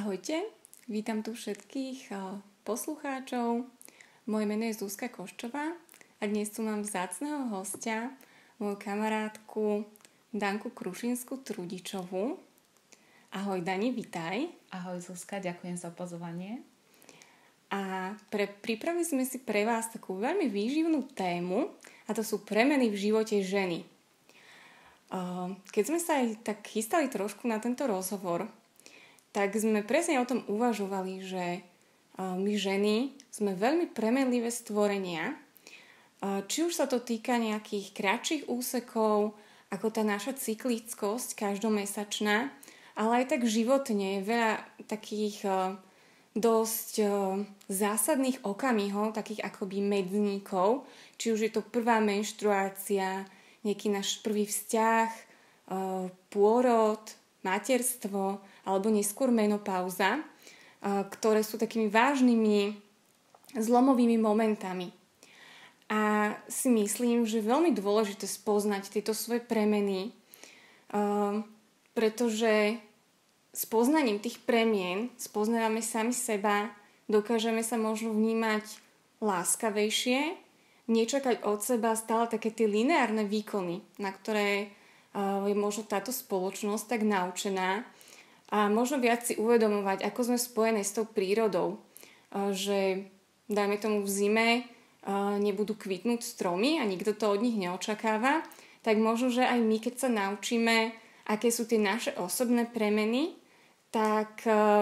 Ahojte, vítam tu všetkých poslucháčov. Moje meno je Zuzka Koščová a dnes tu mám vzácneho hostia, moju kamarátku Danku Krušinskú-Trudičovú. Ahoj Dani, vitaj. Ahoj Zuzka, ďakujem za pozvanie. A pripravili sme si pre vás takú veľmi výživnú tému a to sú premeny v živote ženy. Keď sme sa aj tak chystali trošku na tento rozhovor, tak sme presne o tom uvažovali, že my ženy sme veľmi premenlivé stvorenia. Či už sa to týka nejakých kratších úsekov, ako tá naša cyklickosť každomesačná, ale aj tak životne veľa takých dosť zásadných okamihov, takých akoby medzníkov, či už je to prvá menštruácia, nejaký náš prvý vzťah, pôrod, materstvo alebo neskôr menopauza, ktoré sú takými vážnymi zlomovými momentami. A si myslím, že je veľmi dôležité spoznať tieto svoje premeny, pretože s poznaním tých premien spoznávame sami seba, dokážeme sa možno vnímať láskavejšie, nečakať od seba stále také tie lineárne výkony, na ktoré je možno táto spoločnosť tak naučená a možno viac si uvedomovať, ako sme spojené s tou prírodou, že dajme tomu v zime nebudú kvitnúť stromy a nikto to od nich neočakáva, tak možno, že aj my, keď sa naučíme, aké sú tie naše osobné premeny, tak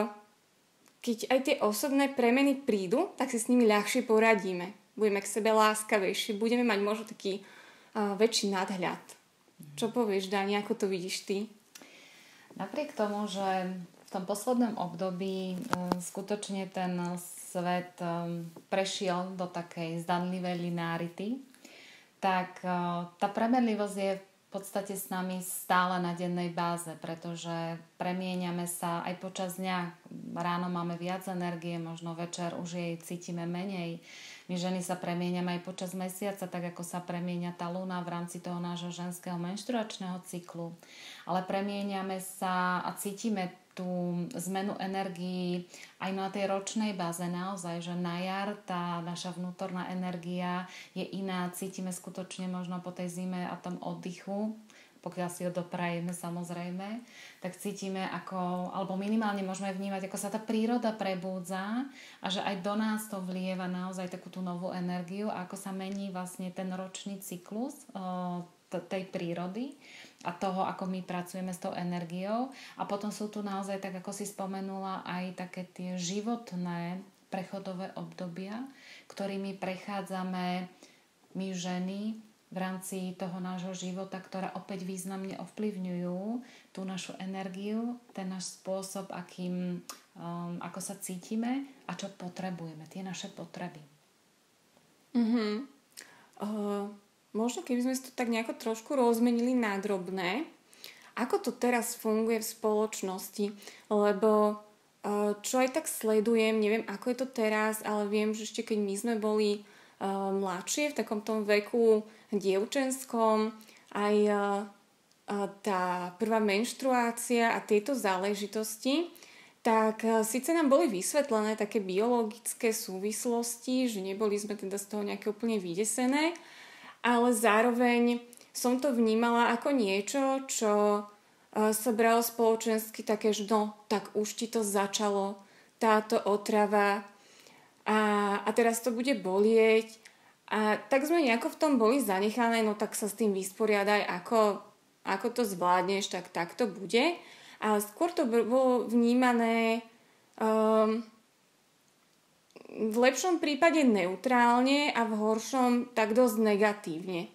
keď aj tie osobné premeny prídu, tak si s nimi ľahšie poradíme. Budeme k sebe láskavejšie, budeme mať možno taký väčší nadhľad. Čo povieš, Dani, ako to vidíš ty? Napriek tomu, že v tom poslednom období skutočne ten svet prešiel do takej zdanlivej linearity, tak tá premenlivosť je v podstate s nami stále na dennej báze, pretože premieňame sa aj počas dňa. Ráno máme viac energie, možno večer už jej cítime menej. My ženy sa premieňame aj počas mesiaca, tak ako sa premieňa tá luna v rámci toho nášho ženského menštruačného cyklu. Ale premieňame sa a cítime tú zmenu energií aj na tej ročnej báze naozaj, že na jar tá naša vnútorná energia je iná, cítime skutočne možno po tej zime a tom oddychu, pokiaľ si ho doprajeme samozrejme, tak cítime ako, alebo minimálne môžeme vnímať, ako sa tá príroda prebúdza a že aj do nás to vlieva naozaj takú tú novú energiu a ako sa mení vlastne ten ročný cyklus tej prírody a toho, ako my pracujeme s tou energiou. A potom sú tu naozaj, tak ako si spomenula, aj také tie životné prechodové obdobia, ktorými prechádzame my ženy v rámci toho nášho života, ktoré opäť významne ovplyvňujú tú našu energiu, ten náš spôsob, ako sa cítime a čo potrebujeme, tie naše potreby. Možno keby sme si to tak nejako trošku rozmenili na drobné, ako to teraz funguje v spoločnosti, lebo čo aj tak sledujem, neviem ako je to teraz, ale viem, že ešte keď my sme boli mladšie, v takom tom veku dievčenskom, aj tá prvá menštruácia a tieto záležitosti, tak síce nám boli vysvetlené také biologické súvislosti, že neboli sme teda z toho nejaké úplne vydesené, ale zároveň som to vnímala ako niečo, čo sa bralo spoločensky také, že no, tak už ti to začalo, táto otrava a teraz to bude bolieť. A tak sme nejako v tom boli zanechané, no tak sa s tým vysporiadaj, ako to zvládneš, tak to bude. Ale skôr to bolo vnímané v lepšom prípade neutrálne a v horšom tak dosť negatívne.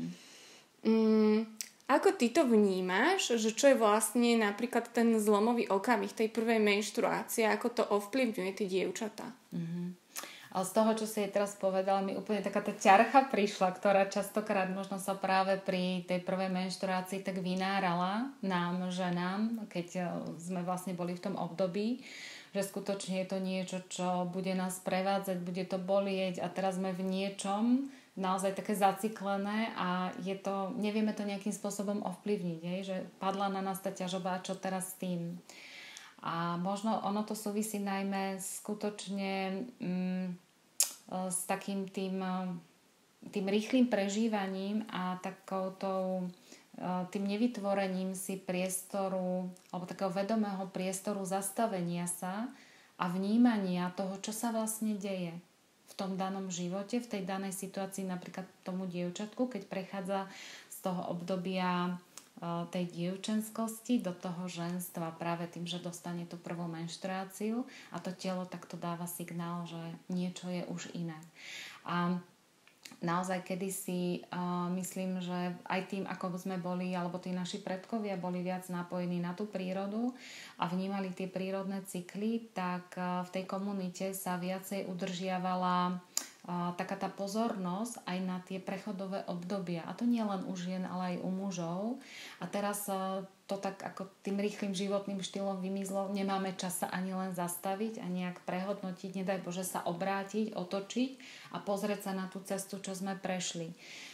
Ako ty to vnímaš, že čo je vlastne napríklad ten zlomový okamih tej prvej menštruácie, ako to ovplyvňuje tie dievčatá? Ale z toho, čo si jej teraz povedala, mi úplne taká tá ťarcha prišla, ktorá častokrát možno sa práve pri tej prvej menštruácii tak vynárala nám, ženám, keď sme vlastne boli v tom období, že skutočne je to niečo, čo bude nás prevádzať, bude to bolieť a teraz sme v niečom naozaj také zaciklené a nevieme to nejakým spôsobom ovplyvniť, že padla na nás tá ťažoba a čo teraz s tým. A možno ono to súvisí najmä skutočne s takým tým rýchlým prežívaním a tým nevytvorením si priestoru alebo takého vedomého priestoru zastavenia sa a vnímania toho, čo sa vlastne deje v tom danom živote, v tej danej situácii, napríklad tomu dievčatku, keď prechádza z toho obdobia tej dievčenskosti do toho ženstva práve tým, že dostane tú prvú menštruáciu a to telo takto dáva signál, že niečo je už inak. A naozaj kedysi myslím, že aj tým, ako sme boli, alebo tí naši predkovia boli viac napojení na tú prírodu a vnímali tie prírodné cykly, tak v tej komunite sa viacej udržiavala taká tá pozornosť aj na tie prechodové obdobia. A to nie len u žien, ale aj u mužov. A teraz to tak ako tým rýchlym životným štýlom vymizlo. Nemáme čas sa ani len zastaviť a nejak prehodnotiť, nedaj Bože sa obrátiť, otočiť a pozrieť sa na tú cestu, čo sme prešli.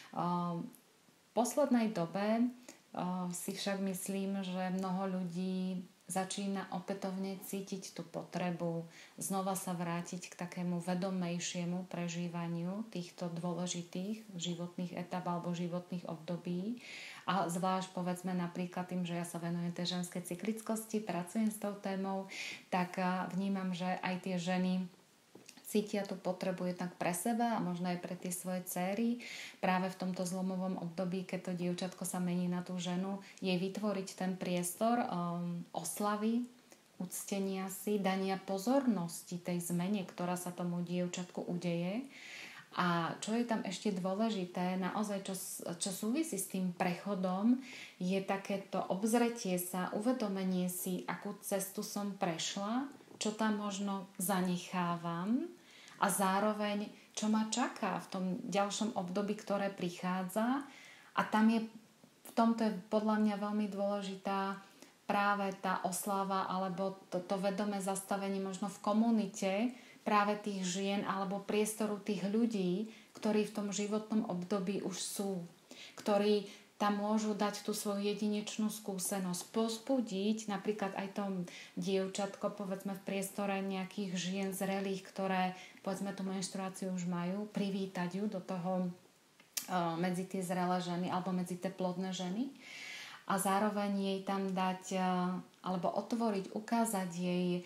V poslednej dobe si však myslím, že mnoho ľudí začína opätovne cítiť tú potrebu znova sa vrátiť k takému vedomejšiemu prežívaniu týchto dôležitých životných etap alebo životných období. A zvlášť povedzme napríklad tým, že ja sa venujem tej ženskej cyklickosti, pracujem s tou témou, tak vnímam, že aj tie ženy cítia tú potrebu jednak pre seba a možno aj pre tie svoje dcéry práve v tomto zlomovom období, keď to dievčatko sa mení na tú ženu, jej vytvoriť ten priestor oslavy, uctenia si, dania pozornosti tej zmene, ktorá sa tomu dievčatku udeje. A čo je tam ešte dôležité, naozaj čo súvisí s tým prechodom, je takéto obzretie sa, uvedomenie si, akú cestu som prešla, čo tam možno zanechávam a zároveň, čo ma čaká v tom ďalšom období, ktoré prichádza. A tam je, v tomto je podľa mňa veľmi dôležitá práve tá oslava alebo to vedomé zastavenie možno v komunite práve tých žien alebo priestoru tých ľudí, ktorí v tom životnom období už sú, ktorí tam môžu dať tú svoju jedinečnú skúsenosť, povzbudiť napríklad aj to dievčatko, povedzme v priestore nejakých žien zrelých, ktoré povedzme tú menštruáciu už majú, privítať ju do toho medzi tie zrelé ženy alebo medzi tie plodné ženy a zároveň jej tam dať alebo otvoriť, ukázať jej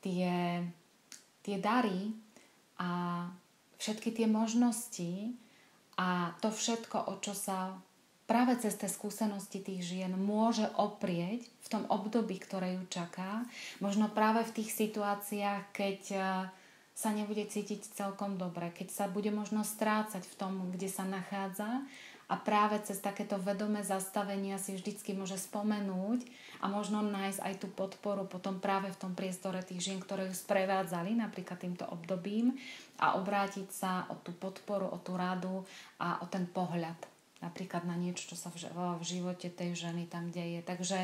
tie dary a všetky tie možnosti a to všetko, o čo sa práve cez tie skúsenosti tých žien môže oprieť v tom období, ktoré ju čaká. Možno práve v tých situáciách, keď sa nebude cítiť celkom dobre, keď sa bude možno strácať v tom, kde sa nachádza a práve cez takéto vedomé zastavenia si vždycky môže spomenúť a možno nájsť aj tú podporu potom práve v tom priestore tých žien, ktoré ju sprevádzali napríklad týmto obdobím a obrátiť sa o tú podporu, o tú radu a o ten pohľad napríklad na niečo, čo sa v živote tej ženy tam deje. Takže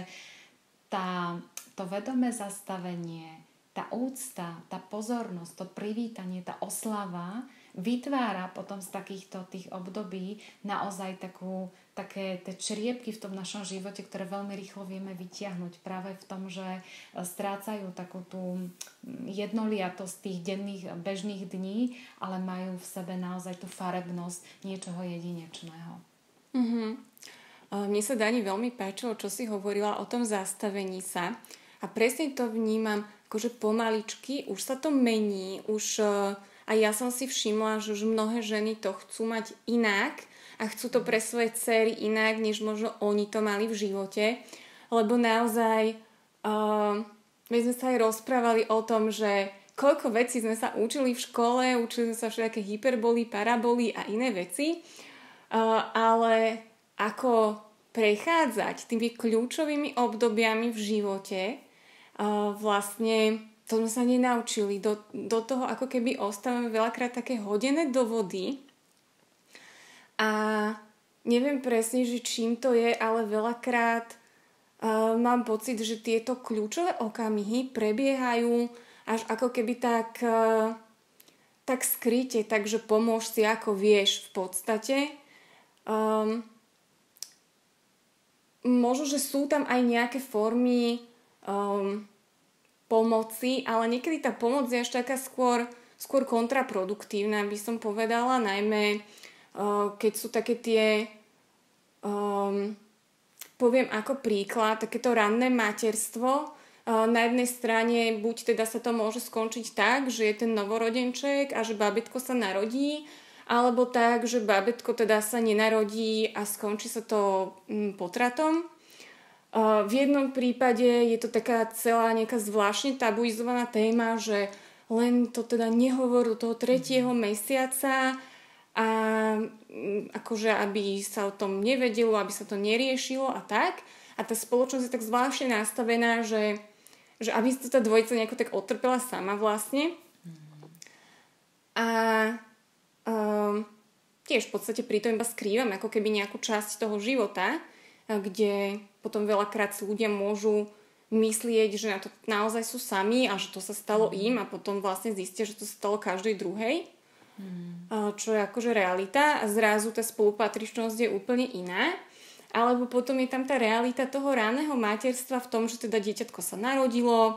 to vedomé zastavenie, tá úcta, tá pozornosť, to privítanie, tá oslava vytvára potom z takýchto tých období naozaj také tie čriepky v tom našom živote, ktoré veľmi rýchlo vieme vytiahnuť práve v tom, že strácajú takú tú jednoliatosť tých denných bežných dní, ale majú v sebe naozaj tú farebnosť niečoho jedinečného. Mne sa, Dani, veľmi páčilo, čo si hovorila o tom zastavení sa a presne to vnímam, akože pomaličky už sa to mení, a ja som si všimla, že už mnohé ženy to chcú mať inak a chcú to pre svoje dcery inak, než možno oni to mali v živote, lebo naozaj my sme sa aj rozprávali o tom, že koľko vecí sme sa učili v škole, učili sme sa všetké hyperboly, paraboly a iné veci, ale ako prechádzať tými kľúčovými obdobiami v živote, vlastne to sme sa nenaučili. Do toho ako keby ostávame veľakrát také hodené do vody a neviem presne, že čím to je, ale veľakrát mám pocit, že tieto kľúčové okamihy prebiehajú až ako keby tak skryte, takže pomôž si ako vieš v podstate. Možno, že sú tam aj nejaké formy pomoci, ale niekedy tá pomoc je až taká skôr kontraproduktívna, by som povedala, najmä keď sú také tie, poviem ako príklad, takéto ranné materstvo. Na jednej strane buď teda sa to môže skončiť tak, že je ten novorodenček a že babetko sa narodí, alebo tak, že babetko teda sa nenarodí a skončí sa to potratom. V jednom prípade je to taká celá nejaká zvláštne tabuizovaná téma, že len to teda nehovor do toho 3. mesiaca a akože aby sa o tom nevedelo, aby sa to neriešilo a tak. A tá spoločnosť je tak zvláštne nastavená, že aby to tá dvojica nejako tak otrpela sama vlastne. A tiež v podstate pri tom iba skrývam ako keby nejakú časť toho života, kde potom veľakrát si ľudia môžu myslieť, že na to naozaj sú sami a že to sa stalo im a potom vlastne zistia, že to sa stalo každej druhej. Čo je akože realita a zrazu tá spolupatričnosť je úplne iná. Alebo potom je tam tá realita toho raného materstva v tom, že teda dieťatko sa narodilo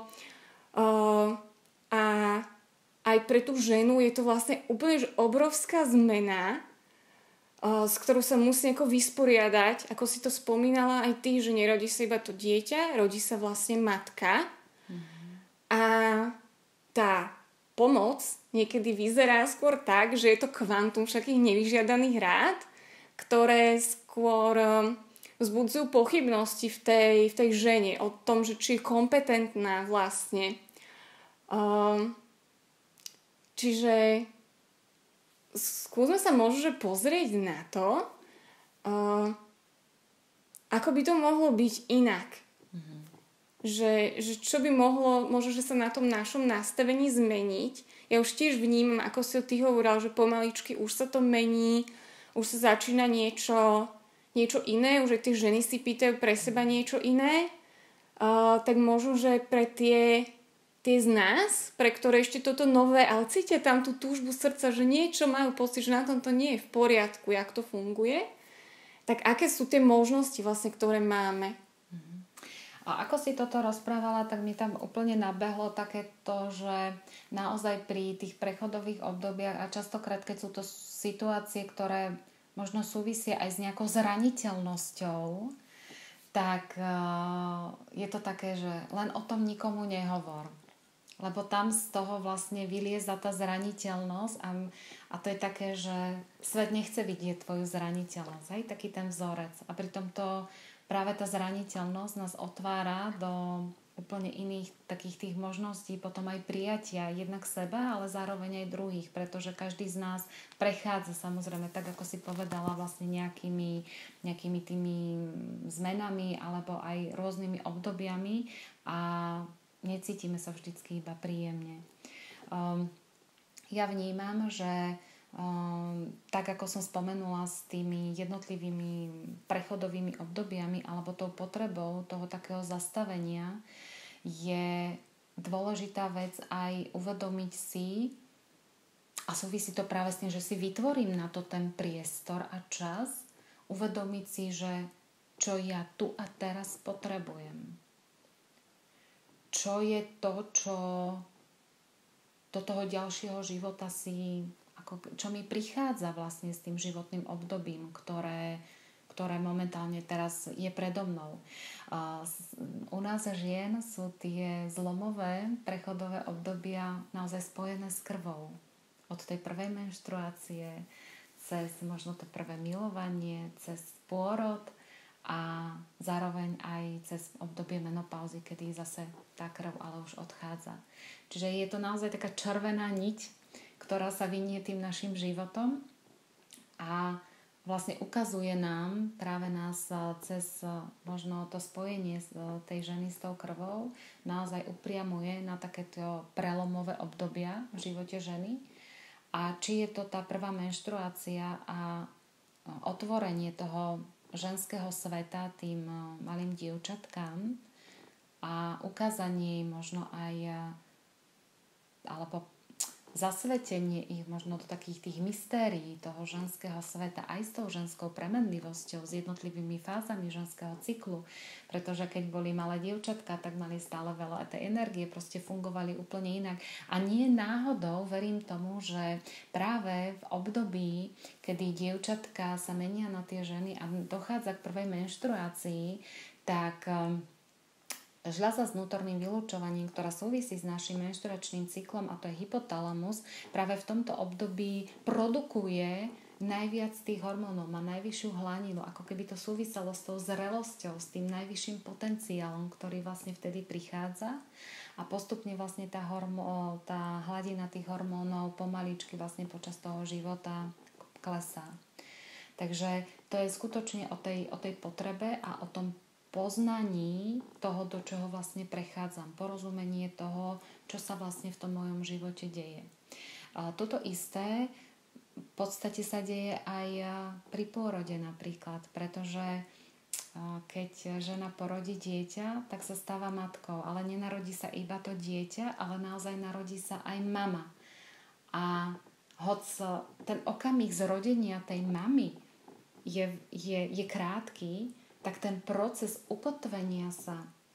a aj pre tú ženu je to vlastne úplne že obrovská zmena, s ktorou sa musí nejako vysporiadať. Ako si to spomínala aj ty, že nerodí sa iba to dieťa, rodí sa vlastne matka. A tá pomoc niekedy vyzerá skôr tak, že je to kvantum všakých nevyžiadaných rád, ktoré skôr vzbudzujú pochybnosti v tej žene o tom, že či je kompetentná vlastne. Čiže skúsme sa možno pozrieť na to, ako by to mohlo byť inak. Že čo by mohlo, možno, že sa na tom našom nastavení zmeniť. Ja už tiež vnímam, ako si ty hovorila, že pomaličky už sa to mení, už sa začína niečo iné, už aj tie ženy si pýtajú pre seba niečo iné, tak možno, že pre tie z nás, pre ktoré ešte toto nové, ale cítia tam tú túžbu srdca, že niečo majú pocit, že na tom to nie je v poriadku, jak to funguje, tak aké sú tie možnosti vlastne, ktoré máme? A ako si toto rozprávala, tak mi tam úplne nabehlo takéto, že naozaj pri tých prechodových obdobiach a častokrát, keď sú to situácie, ktoré možno súvisia aj s nejakou zraniteľnosťou, tak je to také, že len o tom nikomu nehovor. Lebo tam z toho vlastne vylieza tá zraniteľnosť a to je také, že svet nechce vidieť tvoju zraniteľnosť. Hej? Taký ten vzorec. A pritom to práve tá zraniteľnosť nás otvára do úplne iných takých tých možností, potom aj prijatia jednak seba, ale zároveň aj druhých, pretože každý z nás prechádza samozrejme, tak ako si povedala, vlastne nejakými tými zmenami alebo aj rôznymi obdobiami a necítime sa vždycky iba príjemne. Ja vnímam, že tak ako som spomenula s tými jednotlivými prechodovými obdobiami alebo tou potrebou toho takého zastavenia, je dôležitá vec aj uvedomiť si, a súvisí to práve s tým, že si vytvorím na to ten priestor a čas, uvedomiť si, že čo ja tu a teraz potrebujem. Čo je to, čo do toho ďalšieho života čo mi prichádza vlastne s tým životným obdobím, ktoré momentálne teraz je predo mnou. U nás žien sú tie zlomové prechodové obdobia naozaj spojené s krvou. Od tej prvej menštruácie cez možno to prvé milovanie, cez pôrod a zároveň aj cez obdobie menopauzy, kedy zase tá krv ale už odchádza. Čiže je to naozaj taká červená niť, ktorá sa vinie tým našim životom a vlastne ukazuje nám, práve nás cez možno to spojenie tej ženy s tou krvou, naozaj upriamuje na takéto prelomové obdobia v živote ženy. A či je to tá prvá menštruácia a otvorenie toho ženského sveta tým malým dievčatkám a ukázanie možno aj alebo zasvetenie ich možno do takých tých mystérií toho ženského sveta aj s tou ženskou premenlivosťou, s jednotlivými fázami ženského cyklu, pretože keď boli malé dievčatka, tak mali stále veľa tej energie, proste fungovali úplne inak. A nie náhodou verím tomu, že práve v období, kedy dievčatka sa menia na tie ženy a dochádza k prvej menštruácii, tak žľaza s vnútorným vylučovaním, ktorá súvisí s našim menštruačným cyklom, a to je hypotalamus, práve v tomto období produkuje najviac tých hormónov, má najvyššiu hladinu, ako keby to súviselo s tou zrelosťou, s tým najvyšším potenciálom, ktorý vlastne vtedy prichádza, a postupne vlastne tá hladina tých hormónov pomaličky vlastne počas toho života klesá. Takže to je skutočne o tej potrebe a o tom poznaní toho, do čoho vlastne prechádzam, porozumenie toho, čo sa vlastne v tom mojom živote deje. Toto isté v podstate sa deje aj pri pôrode napríklad, pretože keď žena porodí dieťa, tak sa stáva matkou, ale nenarodí sa iba to dieťa, ale naozaj narodí sa aj mama. A hoď ten okamih zrodenia tej mamy je krátky, tak ten proces ukotvenia sa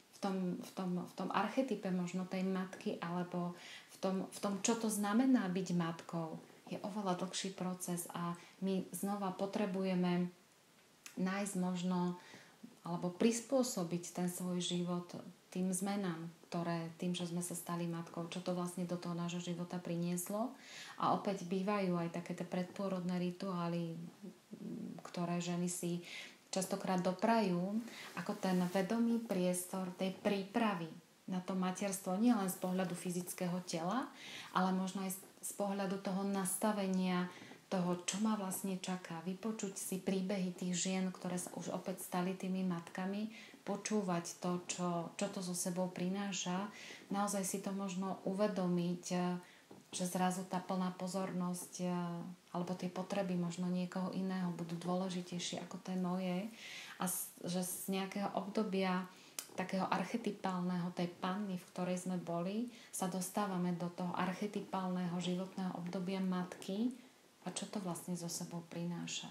v tom archetype možno tej matky alebo v tom, čo to znamená byť matkou, je oveľa dlhší proces a my znova potrebujeme nájsť možno alebo prispôsobiť ten svoj život tým zmenám, ktoré tým, že sme sa stali matkou, čo to vlastne do toho nášho života prinieslo. A opäť bývajú aj také tie predpôrodné rituály, ktoré ženy si častokrát doprajú, ako ten vedomý priestor tej prípravy na to materstvo, nie len z pohľadu fyzického tela, ale možno aj z pohľadu toho nastavenia toho, čo ma vlastne čaká. Vypočuť si príbehy tých žien, ktoré sa už opäť stali tými matkami, počúvať to, čo to so sebou prináša, naozaj si to možno uvedomiť, že zrazu tá plná pozornosť alebo tie potreby možno niekoho iného budú dôležitejšie ako tie moje, a že z nejakého obdobia takého archetypálneho tej panny, v ktorej sme boli, sa dostávame do toho archetypálneho životného obdobia matky a čo to vlastne so sebou prináša.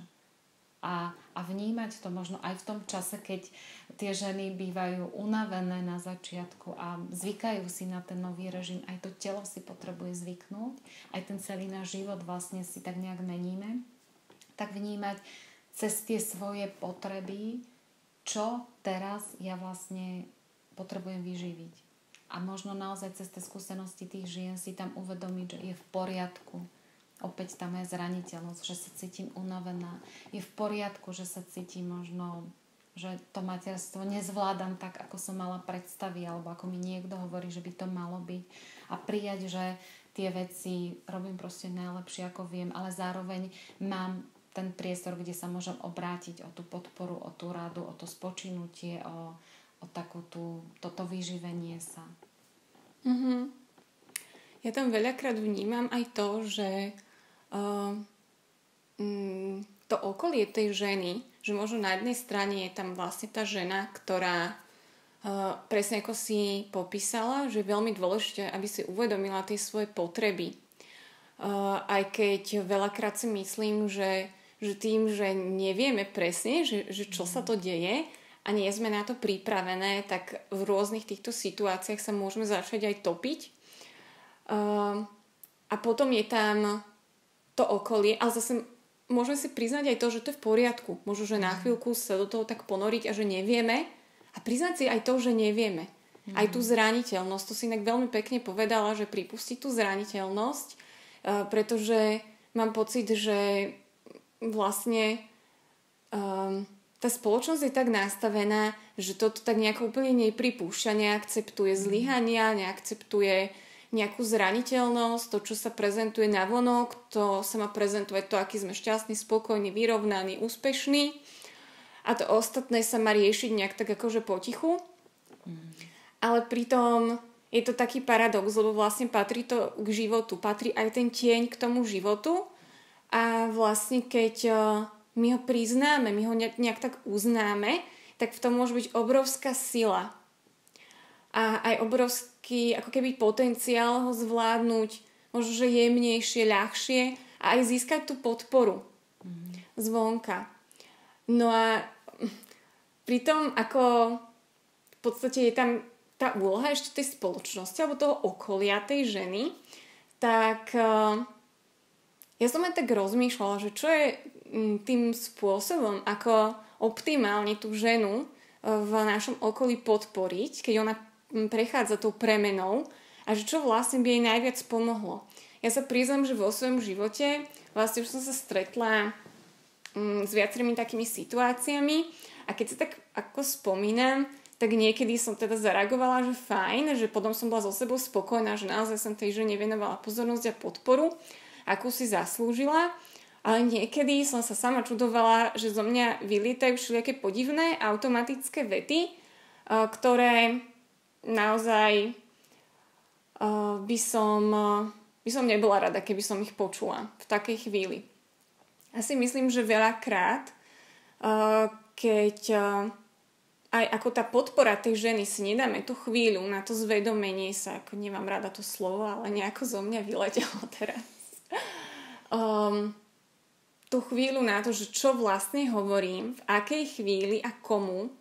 A vnímať to možno aj v tom čase, keď tie ženy bývajú unavené na začiatku a zvykajú si na ten nový režim, aj to telo si potrebuje zvyknúť, aj ten celý náš život vlastne si tak nejak meníme, tak vnímať cez tie svoje potreby, čo teraz ja vlastne potrebujem vyživiť. A možno naozaj cez tie skúsenosti tých žien si tam uvedomiť, že je v poriadku. Opäť tam je zraniteľnosť, že sa cítim unavená. Je v poriadku, že sa cítim možno, že to materstvo nezvládam tak, ako som mala predstavy, alebo ako mi niekto hovorí, že by to malo byť. A prijať, že tie veci robím proste najlepšie, ako viem, ale zároveň mám ten priestor, kde sa môžem obrátiť o tú podporu, o tú radu, o to spočinutie, o takú toto vyživenie sa. Mm-hmm. Ja tam veľakrát vnímam aj to, že to okolie tej ženy, že možno na jednej strane je tam vlastne tá žena, ktorá presne ako si popísala, že je veľmi dôležité, aby si uvedomila tie svoje potreby. Aj keď veľakrát si myslím, že tým, že nevieme presne, že čo sa to deje a nie sme na to pripravené, tak v rôznych týchto situáciách sa môžeme začať aj topiť. A potom je tam to okolie, ale zase môžeme si priznať aj to, že to je v poriadku. Možno, že na chvíľku sa do toho tak ponoriť a že nevieme, a priznať si aj to, že nevieme. Aj tú zraniteľnosť. To si inak veľmi pekne povedala, že pripustiť tú zraniteľnosť, pretože mám pocit, že vlastne tá spoločnosť je tak nastavená, že toto tak nejako úplne nepripúšťa, neakceptuje zlyhania, neakceptuje nejakú zraniteľnosť, to, čo sa prezentuje navonok, to sa má prezentovať to, aký sme šťastní, spokojní, vyrovnaní, úspešní, a to ostatné sa má riešiť nejak tak akože potichu. Ale pritom je to taký paradox, lebo vlastne patrí to k životu, patrí aj ten tieň k tomu životu, a vlastne keď my ho priznáme, my ho nejak tak uznáme, tak v tom môže byť obrovská sila. A aj obrovský ako keby potenciál ho zvládnuť možno, že jemnejšie, ľahšie a aj získať tú podporu zvonka. No a pri tom, ako v podstate je tam tá úloha ešte tej spoločnosti alebo toho okolia tej ženy, tak ja som aj tak rozmýšľala, že čo je tým spôsobom, ako optimálne tú ženu v našom okolí podporiť, keď ona prechádza tou premenou a že čo vlastne by jej najviac pomohlo. Ja sa priznám, že vo svojom živote vlastne už som sa stretla s viacerými takými situáciami a keď sa tak ako spomínam, tak niekedy som teda zareagovala, že fajn, že potom som bola so sebou spokojná, že naozaj som tej žene venovala pozornosť a podporu, akú si zaslúžila, ale niekedy som sa sama čudovala, že zo mňa vylietajú všelijaké podivné automatické vety, ktoré naozaj by som nebola rada, keby som ich počula v takej chvíli. Ja si myslím, že veľakrát, keď aj ako tá podpora tej ženy si nedáme tú chvíľu na to zvedomenie sa, ako nemám rada to slovo, ale nejako zo mňa vyletelo teraz. Tú chvíľu na to, že čo vlastne hovorím, v akej chvíli a komu,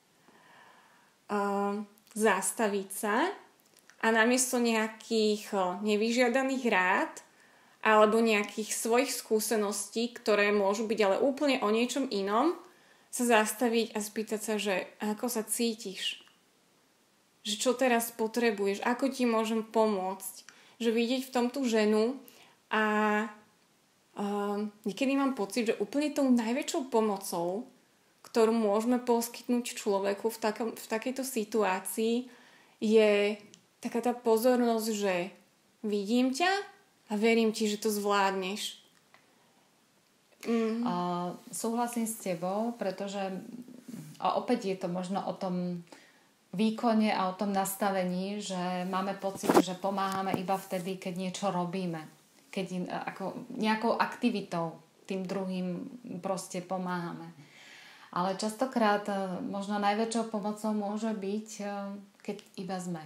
zastaviť sa a namiesto nejakých nevyžiadaných rád alebo nejakých svojich skúseností, ktoré môžu byť ale úplne o niečom inom, sa zastaviť a spýtať sa, že ako sa cítiš, že čo teraz potrebuješ, ako ti môžem pomôcť, že vidieť v tom tú ženu a niekedy mám pocit, že úplne tou najväčšou pomocou, ktorú môžeme poskytnúť človeku v takejto situácii, je taká tá pozornosť, že vidím ťa a verím ti, že to zvládneš. Súhlasím s tebou, pretože a opäť je to možno o tom výkone a o tom nastavení, že máme pocit, že pomáhame iba vtedy, keď niečo robíme. Keď ako nejakou aktivitou tým druhým proste pomáhame. Ale častokrát možno najväčšou pomocou môže byť, keď iba sme.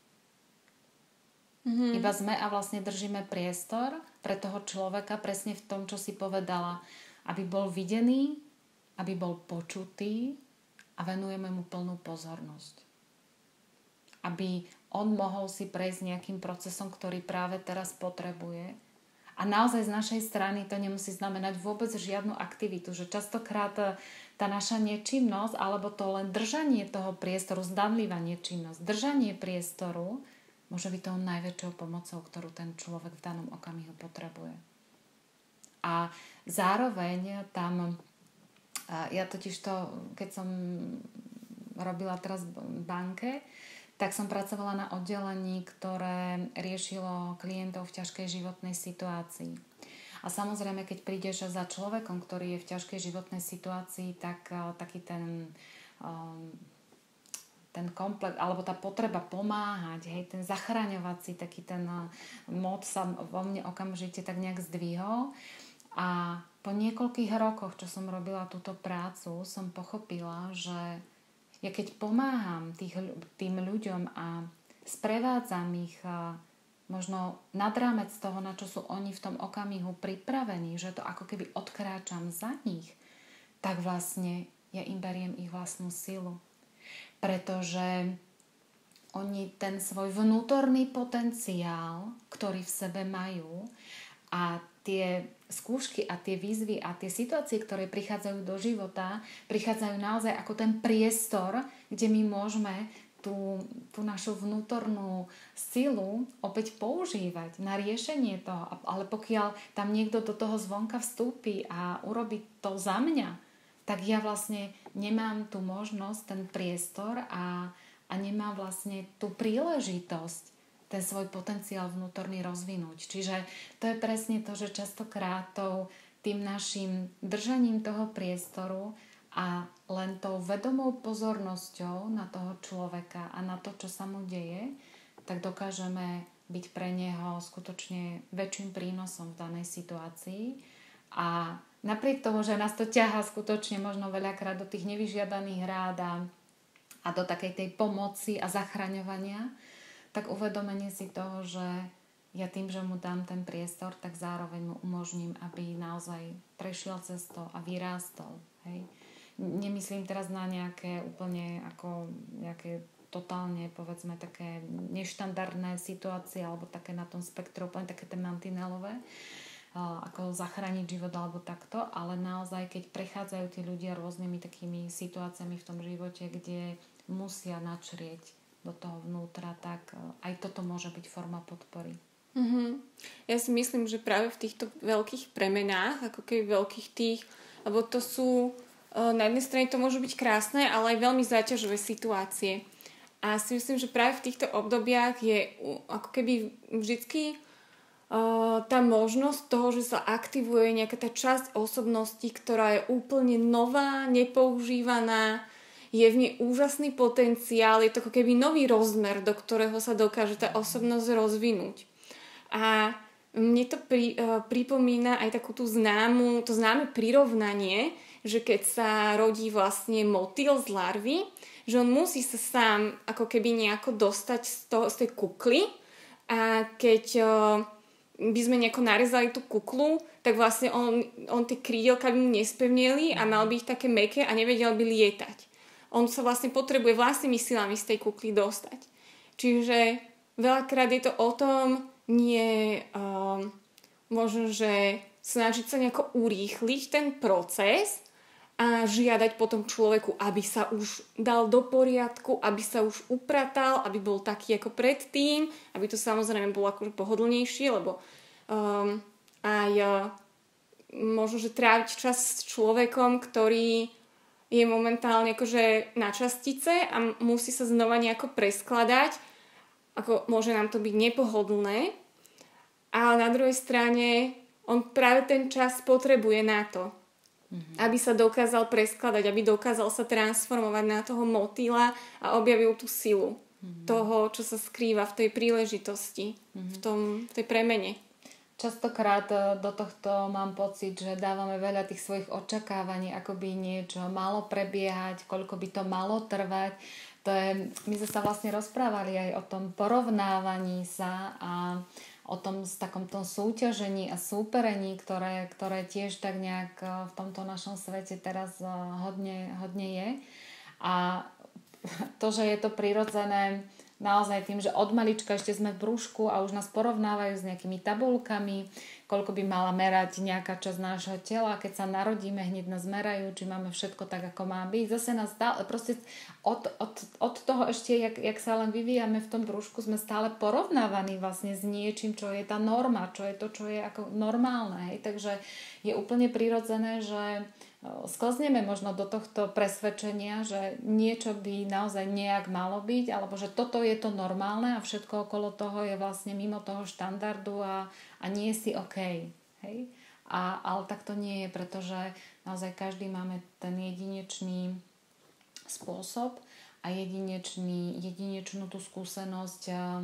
Iba sme a vlastne držíme priestor pre toho človeka presne v tom, čo si povedala. Aby bol videný, aby bol počutý a venujeme mu plnú pozornosť. Aby on mohol si prejsť nejakým procesom, ktorý práve teraz potrebuje. A naozaj z našej strany to nemusí znamenať vôbec žiadnu aktivitu. Že častokrát tá naša nečinnosť alebo to len držanie toho priestoru, zdanlivá nečinnosť, držanie priestoru môže byť tou najväčšou pomocou, ktorú ten človek v danom okamihu potrebuje. A zároveň tam, ja totiž to, keď som robila teraz v banke, tak som pracovala na oddelení, ktoré riešilo klientov v ťažkej životnej situácii. A samozrejme, keď prídeš za človekom, ktorý je v ťažkej životnej situácii, tak taký ten komplex, alebo tá potreba pomáhať, hej, ten zachraňovací, taký ten mód sa vo mne okamžite tak nejak zdvihol. A po niekoľkých rokoch, čo som robila túto prácu, som pochopila, že ja keď pomáham tým ľuďom a sprevádzam ich možno nad rámec toho, na čo sú oni v tom okamihu pripravení, že to ako keby odkráčam za nich, tak vlastne ja im beriem ich vlastnú silu. Pretože oni ten svoj vnútorný potenciál, ktorý v sebe majú a tie skúšky a tie výzvy a tie situácie, ktoré prichádzajú do života, prichádzajú naozaj ako ten priestor, kde my môžeme tú našu vnútornú silu opäť používať na riešenie toho. Ale pokiaľ tam niekto do toho zvonka vstúpi a urobí to za mňa, tak ja vlastne nemám tú možnosť, ten priestor a nemám vlastne tú príležitosť ten svoj potenciál vnútorný rozvinúť. Čiže to je presne to, že častokrát tým našim držaním toho priestoru a len tou vedomou pozornosťou na toho človeka a na to, čo sa mu deje, tak dokážeme byť pre neho skutočne väčším prínosom v danej situácii. A napriek tomu, že nás to ťahá skutočne možno veľakrát do tých nevyžiadaných rád a do takej tej pomoci a zachraňovania, tak uvedomenie si toho, že ja tým, že mu dám ten priestor, tak zároveň mu umožním, aby naozaj prešiel cez to a vyrástol. Hej. Nemyslím teraz na nejaké úplne ako nejaké totálne, povedzme, také neštandardné situácie alebo také na tom spektru, úplne také tie mantinelové, ako zachrániť život alebo takto, ale naozaj, keď prechádzajú tí ľudia rôznymi takými situáciami v tom živote, kde musia načrieť do toho vnútra, tak aj toto môže byť forma podpory. Mm-hmm. Ja si myslím, že práve v týchto veľkých premenách, ako keby veľkých tých, lebo to sú, na jednej strane to môžu byť krásne, ale aj veľmi záťažové situácie. A si myslím, že práve v týchto obdobiach je ako keby vždycky tá možnosť toho, že sa aktivuje nejaká tá časť osobnosti, ktorá je úplne nová, nepoužívaná, je v nej úžasný potenciál, je to ako keby nový rozmer, do ktorého sa dokáže tá osobnosť rozvinúť. A mne to pripomína aj takú to známe prirovnanie, že keď sa rodí vlastne motýl z larvy, že on musí sa sám ako keby nejako dostať z tej kukly a keď by sme nejako narezali tú kuklu, tak vlastne on tie krídelka by mu nespevnili a mal by ich také mäkké a nevedel by lietať. On sa vlastne potrebuje vlastnými silami z tej kukly dostať. Čiže veľakrát je to o tom, nie možno, že snažiť sa nejako urýchliť ten proces a žiadať potom človeku, aby sa už dal do poriadku, aby sa už upratal, aby bol taký ako predtým, aby to samozrejme bolo akože pohodlnejšie, lebo možno, že tráviť čas s človekom, ktorý je momentálne akože na častice a musí sa znova nejako preskladať, ako môže nám to byť nepohodlné, ale na druhej strane on práve ten čas potrebuje na to, aby sa dokázal preskladať, aby dokázal sa transformovať na toho motýla a objavil tú silu toho, čo sa skrýva v tej príležitosti, v tej premene. Častokrát do tohto mám pocit, že dávame veľa tých svojich očakávaní, ako by niečo malo prebiehať, koľko by to malo trvať. My sme sa vlastne rozprávali aj o tom porovnávaní sa a o tom takomto súťažení a súperení, ktoré tiež tak nejak v tomto našom svete teraz hodne je. A to, že je to prirodzené naozaj tým, že od malička ešte sme v brúšku a už nás porovnávajú s nejakými tabuľkami, koľko by mala merať nejaká časť nášho tela. Keď sa narodíme, hneď nás merajú, či máme všetko tak, ako má byť. Zase nás proste od toho ešte, jak sa len vyvíjame v tom brúšku, sme stále porovnávaní vlastne s niečím, čo je tá norma, čo je to, čo je ako normálne. Hej? Takže je úplne prirodzené, že sklzneme možno do tohto presvedčenia, že niečo by naozaj nejak malo byť, alebo že toto je to normálne a všetko okolo toho je vlastne mimo toho štandardu a nie si OK. Hej? Ale tak to nie je, pretože naozaj každý máme ten jedinečný spôsob a jedinečnú tú skúsenosť,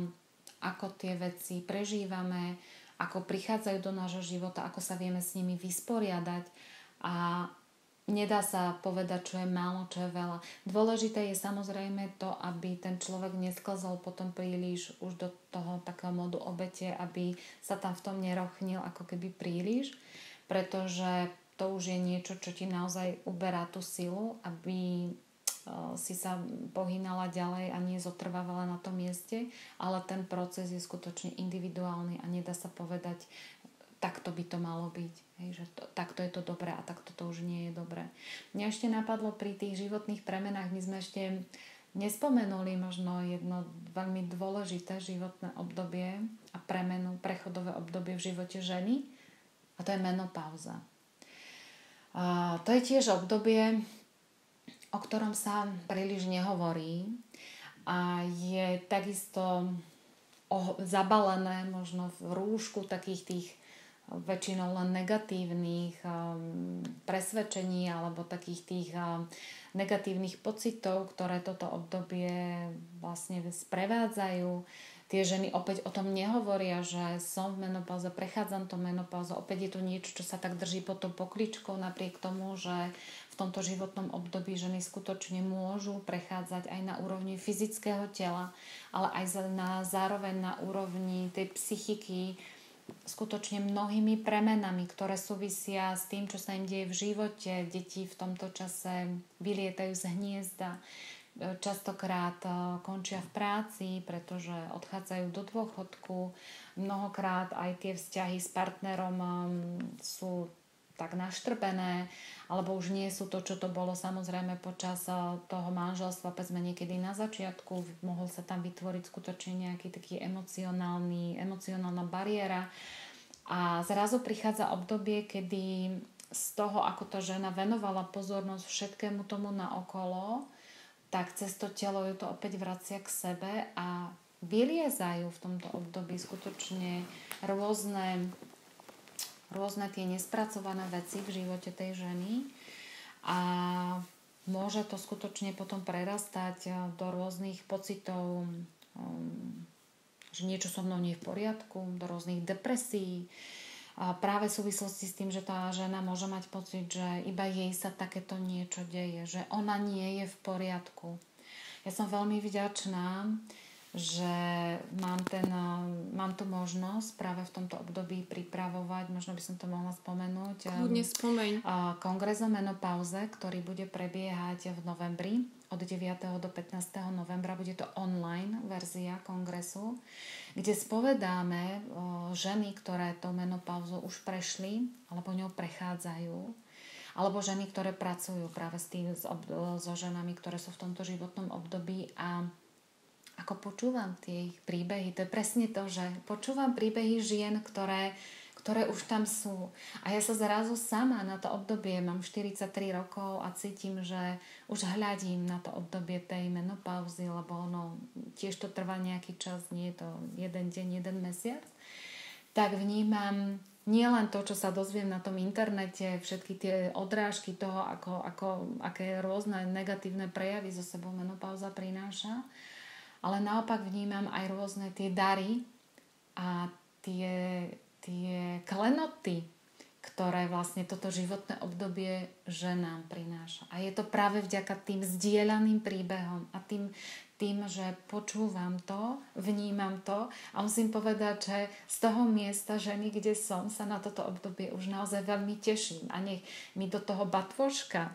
ako tie veci prežívame, ako prichádzajú do nášho života, ako sa vieme s nimi vysporiadať a nedá sa povedať, čo je málo, čo je veľa. Dôležité je samozrejme to, aby ten človek nesklzol potom príliš už do toho takého modu obete, aby sa tam v tom nerochnil ako keby príliš, pretože to už je niečo, čo ti naozaj uberá tú silu, aby si sa pohynala ďalej a nie zotrvávala na tom mieste, ale ten proces je skutočne individuálny a nedá sa povedať, takto by to malo byť. Hej, že takto je to dobré a takto to už nie je dobré. Mňa ešte napadlo pri tých životných premenách, my sme ešte nespomenuli možno jedno veľmi dôležité životné obdobie a prechodové obdobie v živote ženy a to je menopauza. A to je tiež obdobie, o ktorom sa príliš nehovorí a je takisto zabalené možno v rúšku takých tých väčšinou len negatívnych presvedčení alebo takých tých negatívnych pocitov, ktoré toto obdobie vlastne sprevádzajú. Tie ženy opäť o tom nehovoria, že som v menopauze, prechádzam to menopauzu. Opäť je to niečo, čo sa tak drží pod tou pokličkou, napriek tomu, že v tomto životnom období ženy skutočne môžu prechádzať aj na úrovni fyzického tela, ale aj zároveň na úrovni tej psychiky, skutočne mnohými premenami, ktoré súvisia s tým, čo sa im deje v živote. Deti v tomto čase vylietajú z hniezda, častokrát končia v práci, pretože odchádzajú do dôchodku. Mnohokrát aj tie vzťahy s partnerom sú tak naštrbené, alebo už nie sú to, čo to bolo samozrejme počas toho manželstva, povedzme niekedy na začiatku, mohol sa tam vytvoriť skutočne nejaký taký emocionálna bariéra. A zrazu prichádza obdobie, kedy z toho, ako tá žena venovala pozornosť všetkému tomu naokolo, tak cez to telo ju to opäť vracia k sebe a vyliezajú v tomto období skutočne rôzne tie nespracované veci v živote tej ženy a môže to skutočne potom prerastať do rôznych pocitov, že niečo so mnou nie je v poriadku, do rôznych depresií. A práve v súvislosti s tým, že tá žena môže mať pocit, že iba jej sa takéto niečo deje, že ona nie je v poriadku. Ja som veľmi vďačná, že mám tu možnosť práve v tomto období pripravovať, možno by som to mohla spomenúť. Kľudne spomeň. Kongres o menopauze, ktorý bude prebiehať v novembri od 9. do 15. novembra. Bude to online verzia kongresu, kde spovedáme ženy, ktoré tou menopauzou už prešli alebo ňou prechádzajú, alebo ženy, ktoré pracujú práve so ženami, ktoré sú v tomto životnom období. A ako počúvam tie ich príbehy, to je presne to, že počúvam príbehy žien, ktoré už tam sú. A ja sa zrazu sama na to obdobie, mám 43 rokov a cítim, že už hľadím na to obdobie tej menopauzy, lebo tiež to trvá nejaký čas, nie je to jeden deň, jeden mesiac. Tak vnímam nielen to, čo sa dozviem na tom internete, všetky tie odrážky toho, aké rôzne negatívne prejavy zo sebou menopauza prináša, ale naopak vnímam aj rôzne tie dary a tie klenoty, ktoré vlastne toto životné obdobie ženám prináša. A je to práve vďaka tým zdieľaným príbehom a tým, že počúvam to, vnímam to a musím povedať, že z toho miesta ženy, kde som, sa na toto obdobie už naozaj veľmi teším. A nech mi do toho batvoška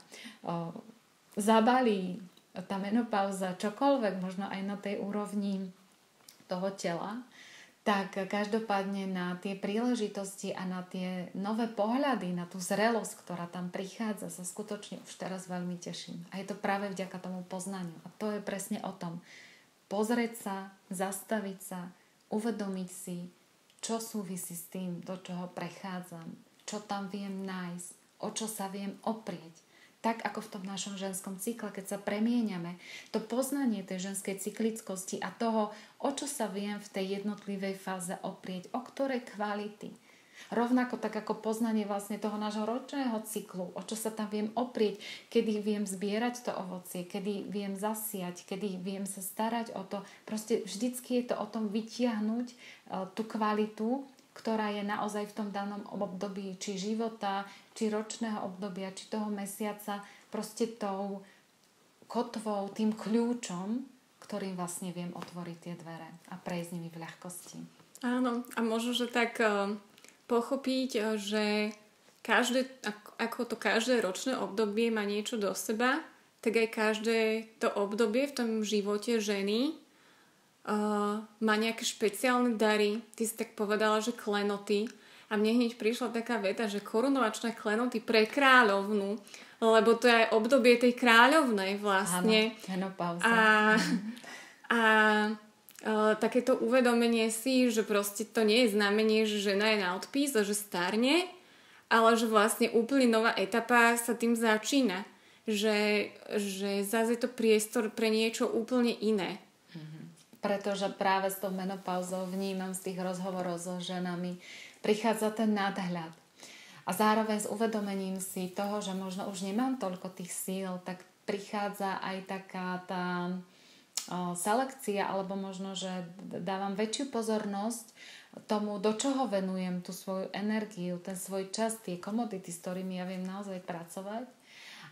zabalí tá menopauza, čokoľvek, možno aj na tej úrovni toho tela, tak každopádne na tie príležitosti a na tie nové pohľady, na tú zrelosť, ktorá tam prichádza, sa skutočne už teraz veľmi teším. A je to práve vďaka tomu poznaniu. A to je presne o tom. Pozrieť sa, zastaviť sa, uvedomiť si, čo súvisí s tým, do čoho prechádzam, čo tam viem nájsť, o čo sa viem oprieť. Tak ako v tom našom ženskom cykle, keď sa premieňame, to poznanie tej ženskej cyklickosti a toho, o čo sa viem v tej jednotlivej fáze oprieť, o ktoré kvality. Rovnako tak ako poznanie vlastne toho nášho ročného cyklu, o čo sa tam viem oprieť, kedy viem zbierať to ovocie, kedy viem zasiať, kedy viem sa starať o to. Proste vždycky je to o tom vytiahnuť tú kvalitu, ktorá je naozaj v tom danom období, či života, či ročného obdobia, či toho mesiaca, proste tou kotvou, tým kľúčom, ktorým vlastne viem otvoriť tie dvere a prejsť nimi v ľahkosti. Áno, a možno, že tak pochopiť, že ako to každé ročné obdobie má niečo do seba, tak aj každé to obdobie v tom živote ženy má nejaké špeciálne dary. Ty si tak povedala, že klenoty. A mne hneď prišla taká veta, že korunovačné klenoty pre kráľovnu, lebo to je aj obdobie tej kráľovnej vlastne. Áno, menopauza. A takéto uvedomenie si, že proste to nie je znamenie, že žena je na odpis a že starne, ale že vlastne úplne nová etapa sa tým začína. Že zase je to priestor pre niečo úplne iné. Pretože práve s tou menopauzou vnímam z tých rozhovorov so ženami, prichádza ten nadhľad. A zároveň s uvedomením si toho, že možno už nemám toľko tých síl, tak prichádza aj taká tá selekcia, alebo možno, že dávam väčšiu pozornosť tomu, do čoho venujem tú svoju energiu, ten svoj čas, tie komodity, s ktorými ja viem naozaj pracovať.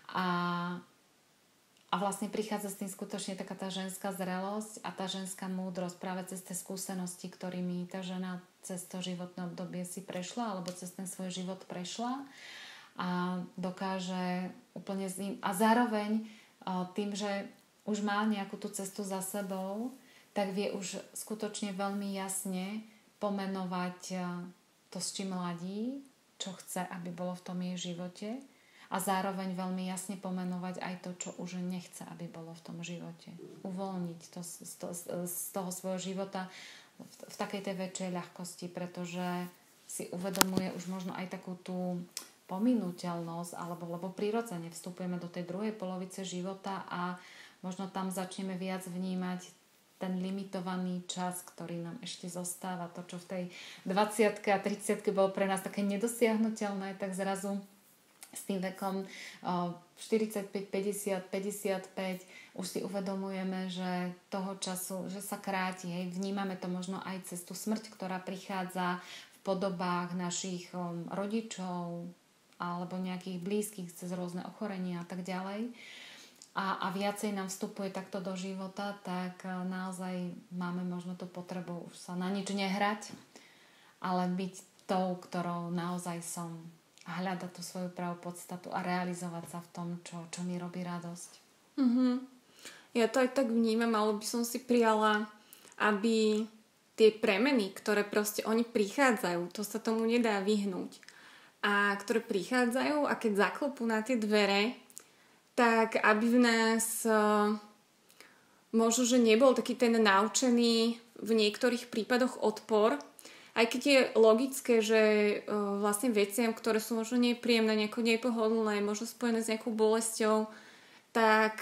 A vlastne prichádza s tým skutočne taká tá ženská zrelosť a tá ženská múdrosť práve cez tie skúsenosti, ktorými tá žena cez to životné obdobie si prešla alebo cez ten svoj život prešla a dokáže úplne s ním a zároveň tým, že už má nejakú tú cestu za sebou, tak vie už skutočne veľmi jasne pomenovať to, s čím ladí, čo chce, aby bolo v tom jej živote a zároveň veľmi jasne pomenovať aj to, čo už nechce, aby bolo v tom živote. Uvoľniť to z toho svojho života v takej tej väčšej ľahkosti, pretože si uvedomuje už možno aj takú tú pominuteľnosť, lebo prirodzene vstupujeme do tej druhej polovice života a možno tam začneme viac vnímať ten limitovaný čas, ktorý nám ešte zostáva. To, čo v tej 20-ke a 30-ke bolo pre nás také nedosiahnuteľné, tak zrazu s tým vekom 45, 50, 55 už si uvedomujeme, že toho času, že sa kráti. Hej. Vnímame to možno aj cez tú smrť, ktorá prichádza v podobách našich rodičov alebo nejakých blízkych cez rôzne ochorenia a tak ďalej. A viacej nám vstupuje takto do života, tak naozaj máme možno tú potrebu už sa na nič nehrať, ale byť tou, ktorou naozaj som. A hľadať tú svoju pravú podstatu a realizovať sa v tom, čo mi robí radosť. Mm-hmm. Ja to aj tak vnímam, ale by som si prijala, aby tie premeny, ktoré proste oni prichádzajú, to sa tomu nedá vyhnúť, a ktoré prichádzajú a keď zaklopú na tie dvere, tak aby v nás možno, že nebol taký ten naučený v niektorých prípadoch odpor, aj keď je logické, že vlastne veciam, ktoré sú možno nepríjemné, nejako nepohodlné, možno spojené s nejakou bolesťou, tak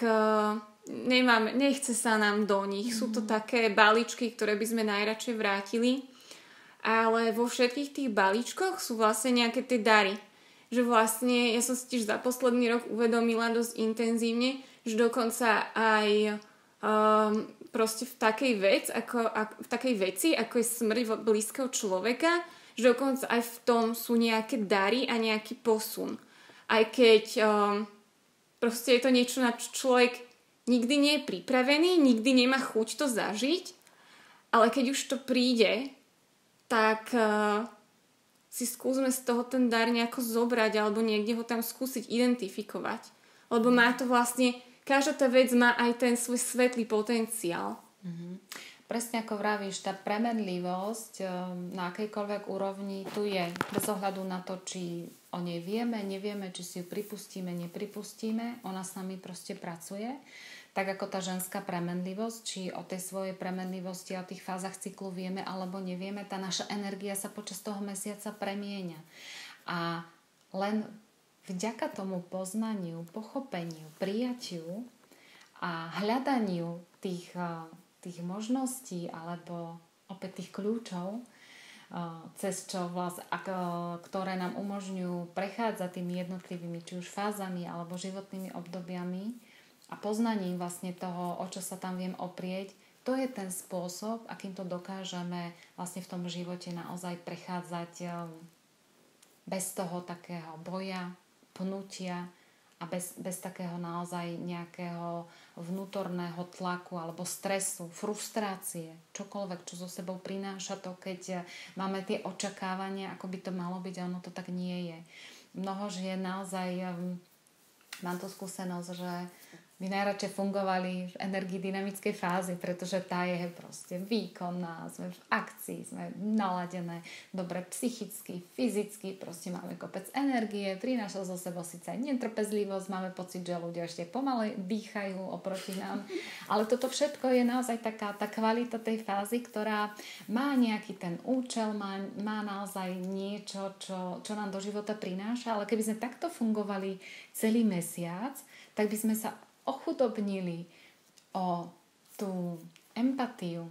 nechce sa nám do nich. Sú to také balíčky, ktoré by sme najradšej vrátili. Ale vo všetkých tých balíčkoch sú vlastne nejaké tie dary. Že vlastne, ja som si tiež za posledný rok uvedomila dosť intenzívne, že dokonca aj proste v takej veci, ako je smrť blízkeho človeka, že dokonca aj v tom sú nejaké dary a nejaký posun. Aj keď proste je to niečo, na čo človek nikdy nie je pripravený, nikdy nemá chuť to zažiť, ale keď už to príde, tak si skúsme z toho ten dar nejako zobrať alebo niekde ho tam skúsiť identifikovať. Lebo má to vlastne každá tá vec má aj ten svoj svetlý potenciál. Mm-hmm. Presne ako vravíš, tá premenlivosť na akejkoľvek úrovni tu je. Bez ohľadu na to, či o nej vieme, nevieme, či si ju pripustíme, nepripustíme. Ona s nami proste pracuje. Tak ako tá ženská premenlivosť, či o tej svojej premenlivosti a o tých fázach cyklu vieme alebo nevieme, tá naša energia sa počas toho mesiaca premieňa. A len vďaka tomu poznaniu, pochopeniu, prijatiu a hľadaniu tých možností alebo opäť tých kľúčov, cez čo ktoré nám umožňujú prechádzať tými jednotlivými či už fázami alebo životnými obdobiami a poznaním vlastne toho, o čo sa tam viem oprieť, to je ten spôsob, akým to dokážeme vlastne v tom živote naozaj prechádzať bez toho takého boja, pnutia a bez takého naozaj nejakého vnútorného tlaku alebo stresu, frustrácie, čokoľvek, čo so sebou prináša to, keď máme tie očakávania, ako by to malo byť, a ono to tak nie je. Mnoho žien naozaj, mám tú skúsenosť, že by najradšej fungovali v energii dynamickej fázy, pretože tá je proste výkonná, sme v akcii, sme naladené dobre psychicky, fyzicky, proste máme kopec energie, prináša zo sebou síce aj netrpezlivosť, máme pocit, že ľudia ešte pomaly dýchajú oproti nám, ale toto všetko je naozaj taká tá kvalita tej fázy, ktorá má nejaký ten účel, má naozaj niečo, čo nám do života prináša, ale keby sme takto fungovali celý mesiac, tak by sme sa ochudobnili o tú empatiu,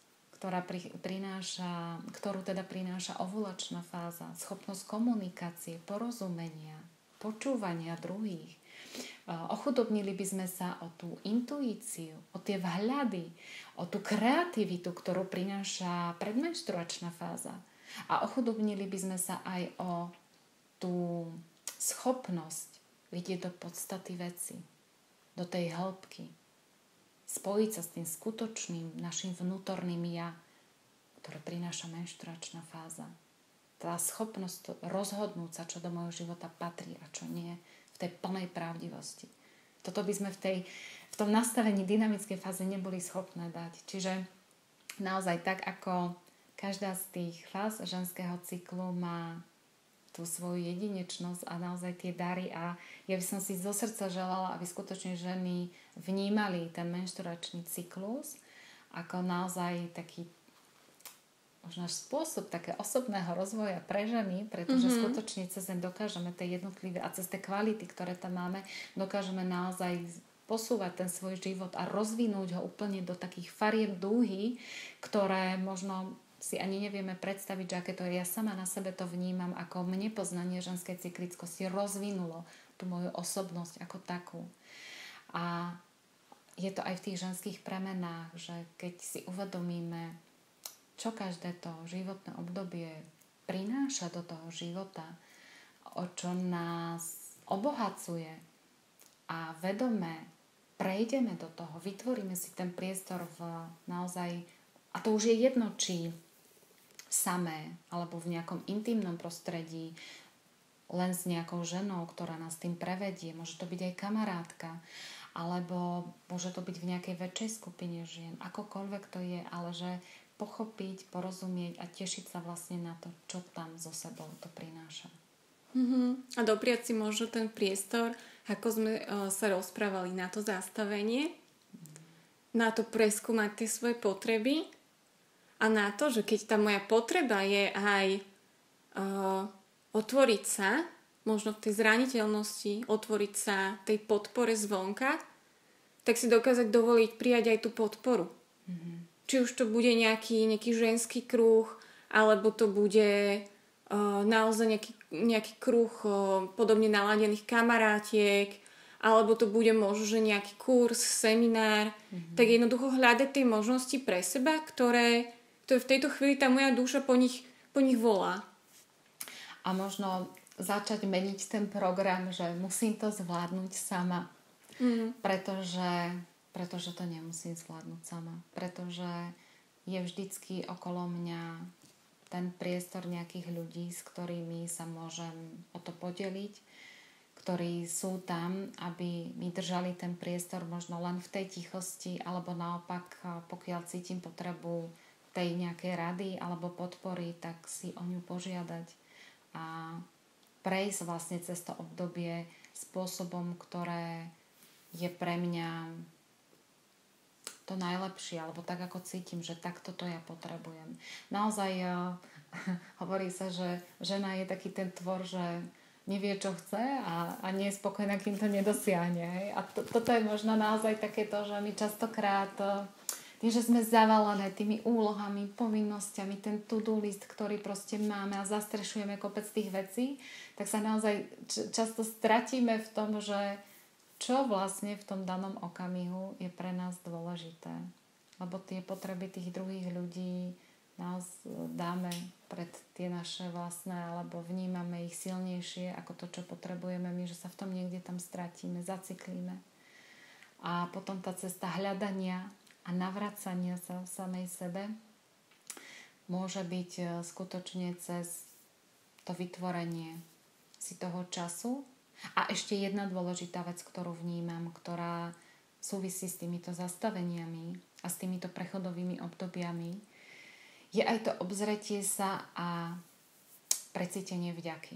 ktorú teda prináša ovulačná fáza, schopnosť komunikácie, porozumenia, počúvania druhých. Ochudobnili by sme sa o tú intuíciu, o tie vhľady, o tú kreativitu, ktorú prináša predmenštruačná fáza. A ochudobnili by sme sa aj o tú schopnosť vidieť do podstaty veci, do tej hĺbky, spojiť sa s tým skutočným našim vnútorným ja, ktoré prináša menštruačná fáza. Tá schopnosť rozhodnúť sa, čo do môjho života patrí a čo nie, v tej plnej pravdivosti. Toto by sme v tom nastavení dynamickej fáze neboli schopné dať. Čiže naozaj tak, ako každá z tých fáz ženského cyklu má tú svoju jedinečnosť a naozaj tie dary, a ja by som si zo srdca želala, aby skutočne ženy vnímali ten menštruačný cyklus ako naozaj taký možno spôsob také osobného rozvoja pre ženy, pretože skutočne cez ne dokážeme tie jednotlivé a cez tie kvality, ktoré tam máme, dokážeme naozaj posúvať ten svoj život a rozvinúť ho úplne do takých farieb dúhy, ktoré možno si ani nevieme predstaviť, že aké to je. Ja sama na sebe to vnímam, ako mne poznanie ženskej cyklickosti rozvinulo tú moju osobnosť ako takú. A je to aj v tých ženských premenách, že keď si uvedomíme, čo každé to životné obdobie prináša do toho života, o čo nás obohacuje a vedome prejdeme do toho, vytvoríme si ten priestor v naozaj, a to už je jedno, či samé, alebo v nejakom intimnom prostredí, len s nejakou ženou, ktorá nás tým prevedie, môže to byť aj kamarátka, alebo môže to byť v nejakej väčšej skupine žien, akokoľvek to je, ale že pochopiť, porozumieť a tešiť sa vlastne na to, čo tam so sebou to prináša. A dopriať si možno ten priestor, ako sme sa rozprávali, na to zastavenie, na to preskúmať tie svoje potreby a na to, že keď tá moja potreba je aj otvoriť sa, možno v tej zraniteľnosti, otvoriť sa tej podpore zvonka, tak si dokázať dovoliť prijať aj tú podporu. Či už to bude nejaký ženský kruh, alebo to bude naozaj nejaký kruh podobne naladených kamarátiek, alebo to bude možno, že nejaký kurz, seminár. Tak jednoducho hľadať tie možnosti pre seba, ktoré v tejto chvíli tá moja duša po nich volá. A možno začať meniť ten program, že musím to zvládnuť sama. Pretože to nemusím zvládnuť sama. Pretože je vždycky okolo mňa ten priestor nejakých ľudí, s ktorými sa môžem o to podeliť, ktorí sú tam, aby mi držali ten priestor možno len v tej tichosti, alebo naopak, pokiaľ cítim potrebu tej nejakej rady alebo podpory, tak si o ňu požiadať a prejsť vlastne cez to obdobie spôsobom, ktoré je pre mňa to najlepšie, alebo tak, ako cítim, že takto to ja potrebujem. Naozaj hovorí sa, že žena je taký ten tvor, že nevie, čo chce a nie je spokojná, kým to nedosiahne. A toto je možno naozaj takéto, že my častokrát tým, že sme zavalené tými úlohami, povinnosťami, ten to-do list, ktorý proste máme a zastrešujeme kopec tých vecí, tak sa naozaj často stratíme v tom, že čo vlastne v tom danom okamihu je pre nás dôležité. Lebo tie potreby tých druhých ľudí nás dáme pred tie naše vlastné, alebo vnímame ich silnejšie ako to, čo potrebujeme my, že sa v tom niekde tam stratíme, zaciklíme. A potom tá cesta hľadania a navracania sa v samej sebe môže byť skutočne cez to vytvorenie si toho času. A ešte jedna dôležitá vec, ktorú vnímam, ktorá súvisí s týmito zastaveniami a s týmito prechodovými obdobiami, je aj to obzretie sa a precítenie vďaky.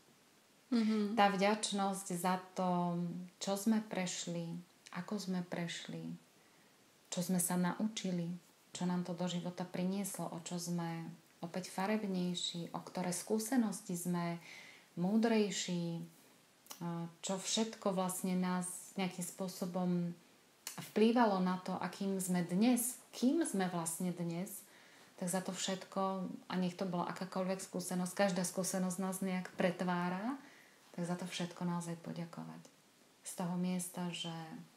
Tá vďačnosť za to, čo sme prešli, ako sme prešli, čo sme sa naučili, čo nám to do života prinieslo, o čo sme opäť farebnejší, o ktoré skúsenosti sme múdrejší, čo všetko vlastne nás nejakým spôsobom vplývalo na to, akým sme dnes, kým sme vlastne dnes, tak za to všetko, a nech to bola akákoľvek skúsenosť, každá skúsenosť nás nejak pretvára, tak za to všetko naozaj poďakovať. Z toho miesta, že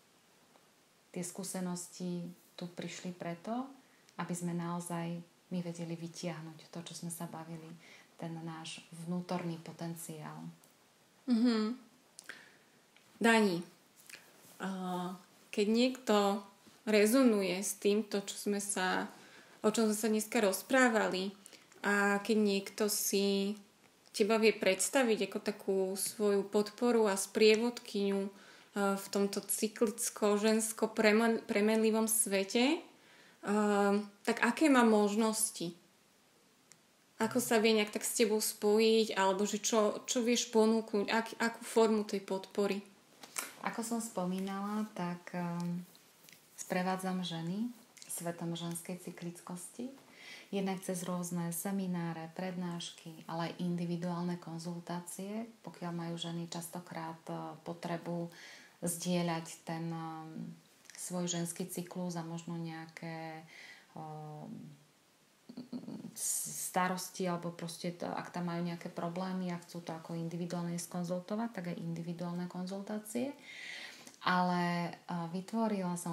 tie skúsenosti tu prišli preto, aby sme naozaj my vedeli vytiahnuť to, čo sme sa bavili, ten náš vnútorný potenciál. Dani, keď niekto rezonuje s týmto, o čom sme sa dneska rozprávali, a keď niekto si teba vie predstaviť ako takú svoju podporu a sprievodkyňu v tomto cyklicko-žensko premenlivom svete, tak aké má možnosti? Ako sa vie nejak tak s tebou spojiť, alebo že čo vieš ponúknuť, akú formu tej podpory? Ako som spomínala, tak sprevádzam ženy svetom ženskej cyklickosti. Jednak cez rôzne semináre, prednášky, ale aj individuálne konzultácie, pokiaľ majú ženy častokrát potrebu zdieľať ten svoj ženský cyklus a možno nejaké starosti, alebo proste ak tam majú nejaké problémy a chcú to ako individuálne skonzultovať, tak aj individuálne konzultácie. Ale vytvorila som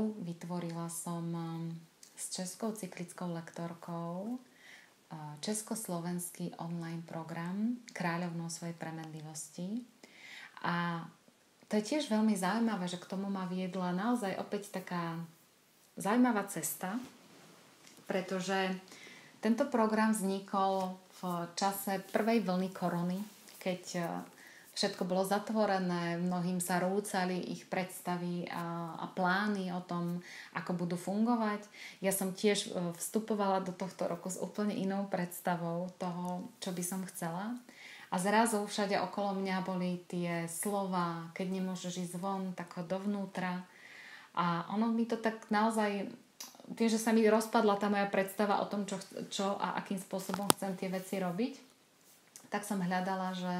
s českou cyklickou lektorkou československý online program Kráľovnou svojej premenlivosti. A to je tiež veľmi zaujímavé, že k tomu ma viedla naozaj opäť taká zaujímavá cesta, pretože tento program vznikol v čase prvej vlny korony, keď všetko bolo zatvorené, mnohým sa rúcali ich predstavy a plány o tom, ako budú fungovať. Ja som tiež vstupovala do tohto roku s úplne inou predstavou toho, čo by som chcela. A zrazu všade okolo mňa boli tie slova, keď nemôžeš ísť von, tak ho dovnútra. A ono mi to tak naozaj, tým, že sa mi rozpadla tá moja predstava o tom, čo a akým spôsobom chcem tie veci robiť, tak som hľadala, že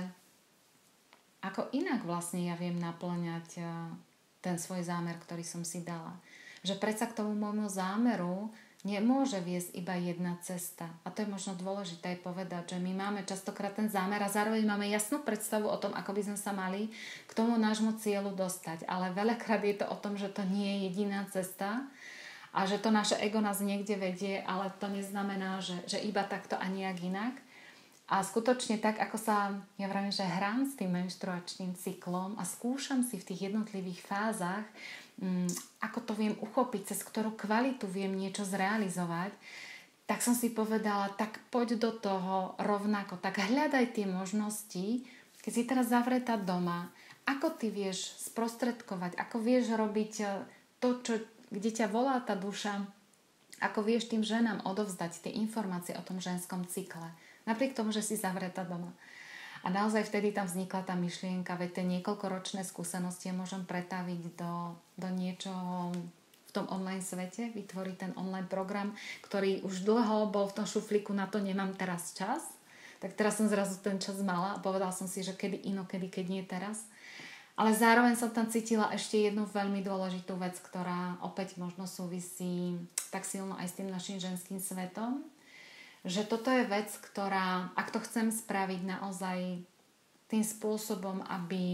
ako inak vlastne ja viem naplňať ten svoj zámer, ktorý som si dala. Že predsa k tomu môjmu zámeru nemôže viesť iba jedna cesta. A to je možno dôležité povedať, že my máme častokrát ten zámer a zároveň máme jasnú predstavu o tom, ako by sme sa mali k tomu nášmu cieľu dostať. Ale veľakrát je to o tom, že to nie je jediná cesta a že to naše ego nás niekde vedie, ale to neznamená, že iba takto a nejak inak. A skutočne tak, ako ja vravím, že hrám s tým menštruačným cyklom a skúšam si v tých jednotlivých fázach, ako to viem uchopiť, cez ktorú kvalitu viem niečo zrealizovať, tak som si povedala, tak poď do toho rovnako, tak hľadaj tie možnosti, keď si teraz zavretá doma, ako ty vieš sprostredkovať, ako vieš robiť to, kde ťa volá tá duša, ako vieš tým ženám odovzdať tie informácie o tom ženskom cykle. Napriek tomu, že si zavretá doma. A naozaj vtedy tam vznikla tá myšlienka, veď tie niekoľkoročné skúsenosti môžem pretaviť do niečoho v tom online svete, vytvoriť ten online program, ktorý už dlho bol v tom šuflíku, na to nemám teraz čas. Tak teraz som zrazu ten čas mala a povedala som si, že kedy inokedy, keď nie teraz. Ale zároveň som tam cítila ešte jednu veľmi dôležitú vec, ktorá opäť možno súvisí tak silno aj s tým našim ženským svetom, že toto je vec, ktorá, ak to chcem spraviť naozaj tým spôsobom,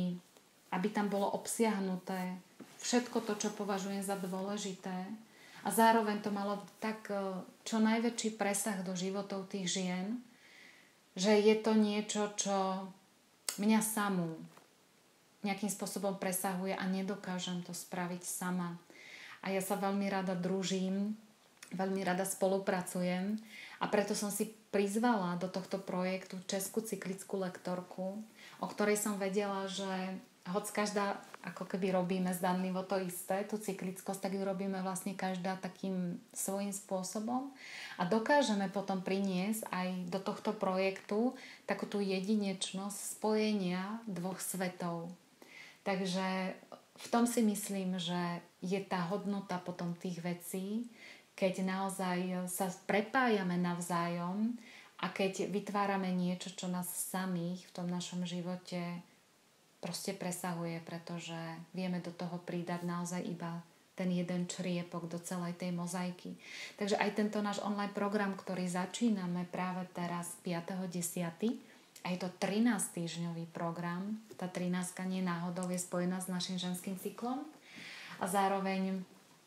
aby tam bolo obsiahnuté všetko to, čo považujem za dôležité a zároveň to malo tak čo najväčší presah do životov tých žien, že je to niečo, čo mňa samú nejakým spôsobom presahuje a nedokážem to spraviť sama. A ja sa veľmi rada družím, veľmi rada spolupracujem a preto som si prizvala do tohto projektu českú cyklickú lektorku, o ktorej som vedela, že hoď každá, ako keby robíme zdanlivo to isté, tú cyklickosť, tak ju robíme vlastne každá takým svojím spôsobom a dokážeme potom priniesť aj do tohto projektu takú tú jedinečnosť spojenia dvoch svetov. Takže v tom si myslím, že je tá hodnota potom tých vecí, keď naozaj sa prepájame navzájom a keď vytvárame niečo, čo nás samých v tom našom živote proste presahuje, pretože vieme do toho pridať naozaj iba ten jeden čriepok do celej tej mozaiky. Takže aj tento náš online program, ktorý začíname práve teraz 5.10. a je to 13-týždňový program, tá 13 nie náhodou je spojená s našim ženským cyklom a zároveň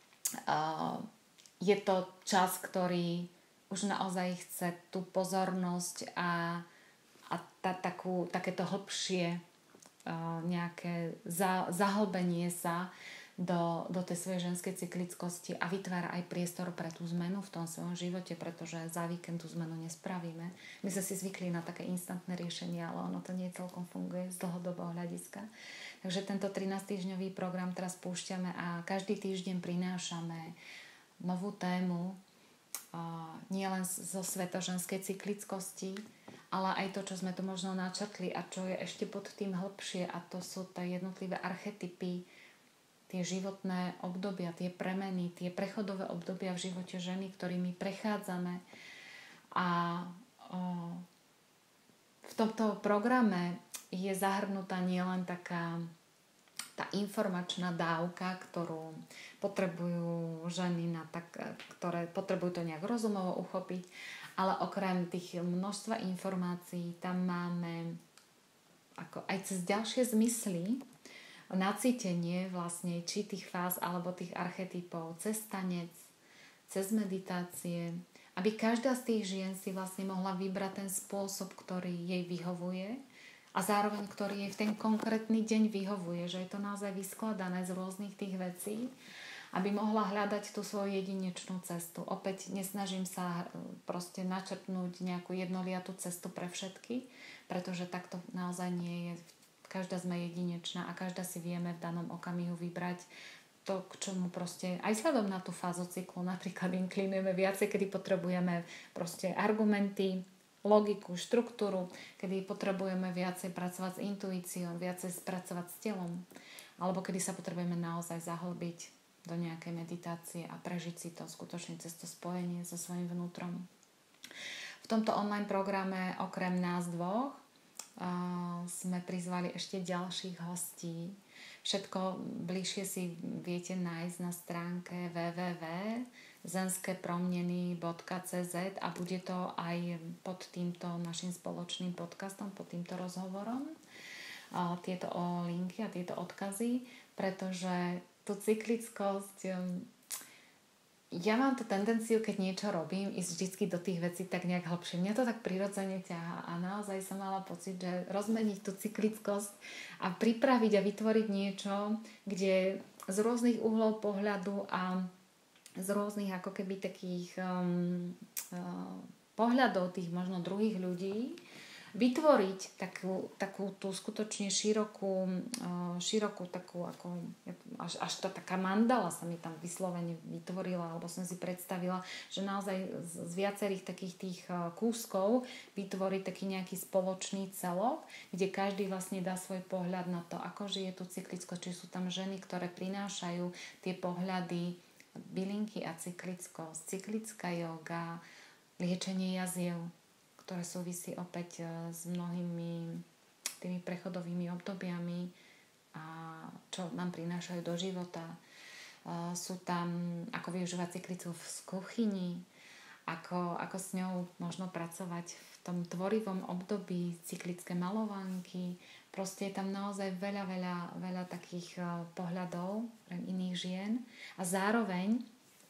je to čas, ktorý už naozaj chce tú pozornosť a takéto hlbšie nejaké zahlbenie sa do tej svojej ženskej cyklickosti a vytvára aj priestor pre tú zmenu v tom svojom živote, pretože za víkend tú zmenu nespravíme. My sme si zvykli na také instantné riešenie, ale ono to nie celkom funguje z dlhodobého hľadiska. Takže tento 13-týždňový program teraz púšťame a každý týždeň prinášame novú tému, nie len zo sveta ženskej cyklickosti, ale aj to, čo sme tu možno načrtli a čo je ešte pod tým hlbšie, a to sú tie jednotlivé archetypy, tie životné obdobia, tie premeny, tie prechodové obdobia v živote ženy, ktorými prechádzame. A v tomto programe je zahrnutá nielen taká tá informačná dávka, ktorú potrebujú ženy, ktoré potrebujú to nejak rozumovo uchopiť, ale okrem tých množstva informácií tam máme ako aj cez ďalšie zmysly nacítenie vlastne či tých fáz alebo tých archetypov cez tanec, cez meditácie, aby každá z tých žien si vlastne mohla vybrať ten spôsob, ktorý jej vyhovuje a zároveň ktorý jej v ten konkrétny deň vyhovuje, že je to naozaj vyskladané z rôznych tých vecí, aby mohla hľadať tú svoju jedinečnú cestu. Opäť nesnažím sa proste načrtnúť nejakú jednoliatú cestu pre všetky, pretože takto naozaj nie je. Každá sme jedinečná a každá si vieme v danom okamihu vybrať to, k čomu proste, aj vzhľadom na tú fázu cyklu, napríklad inklinujeme viacej, kedy potrebujeme proste argumenty, logiku, štruktúru, kedy potrebujeme viacej pracovať s intuíciou, viacej pracovať s telom, alebo kedy sa potrebujeme naozaj zahlbiť do nejakej meditácie a prežiť si to skutočne cez to spojenie so svojím vnútrom. V tomto online programe okrem nás dvoch sme prizvali ešte ďalších hostí. Všetko bližšie si viete nájsť na stránke www.zenskepromneny.cz a bude to aj pod týmto našim spoločným podcastom, pod týmto rozhovorom. Tieto linky a tieto odkazy, pretože tú cyklickosť, ja mám tú tendenciu, keď niečo robím, ísť vždycky do tých vecí tak nejak hlbšie. Mňa to tak prirodzene ťahá a naozaj som mala pocit, že rozmeniť tú cyklickosť a pripraviť a vytvoriť niečo, kde z rôznych uhlov pohľadu a z rôznych ako keby takých pohľadov tých možno druhých ľudí vytvoriť takú tú skutočne širokú takú ako až to taká mandala sa mi tam vyslovene vytvorila, alebo som si predstavila, že naozaj z viacerých takých tých kúskov vytvoriť taký nejaký spoločný celok, kde každý vlastne dá svoj pohľad na to, ako žije tú cyklickosť, či sú tam ženy, ktoré prinášajú tie pohľady bylinky a cyklickosť, cyklická joga, liečenie jaziev, ktoré súvisí opäť s mnohými tými prechodovými obdobiami a čo nám prinášajú do života. Sú tam, ako využívať cyklickú v kuchyni, ako s ňou možno pracovať v tom tvorivom období, cyklické malovánky. Proste je tam naozaj veľa takých pohľadov pre iných žien. A zároveň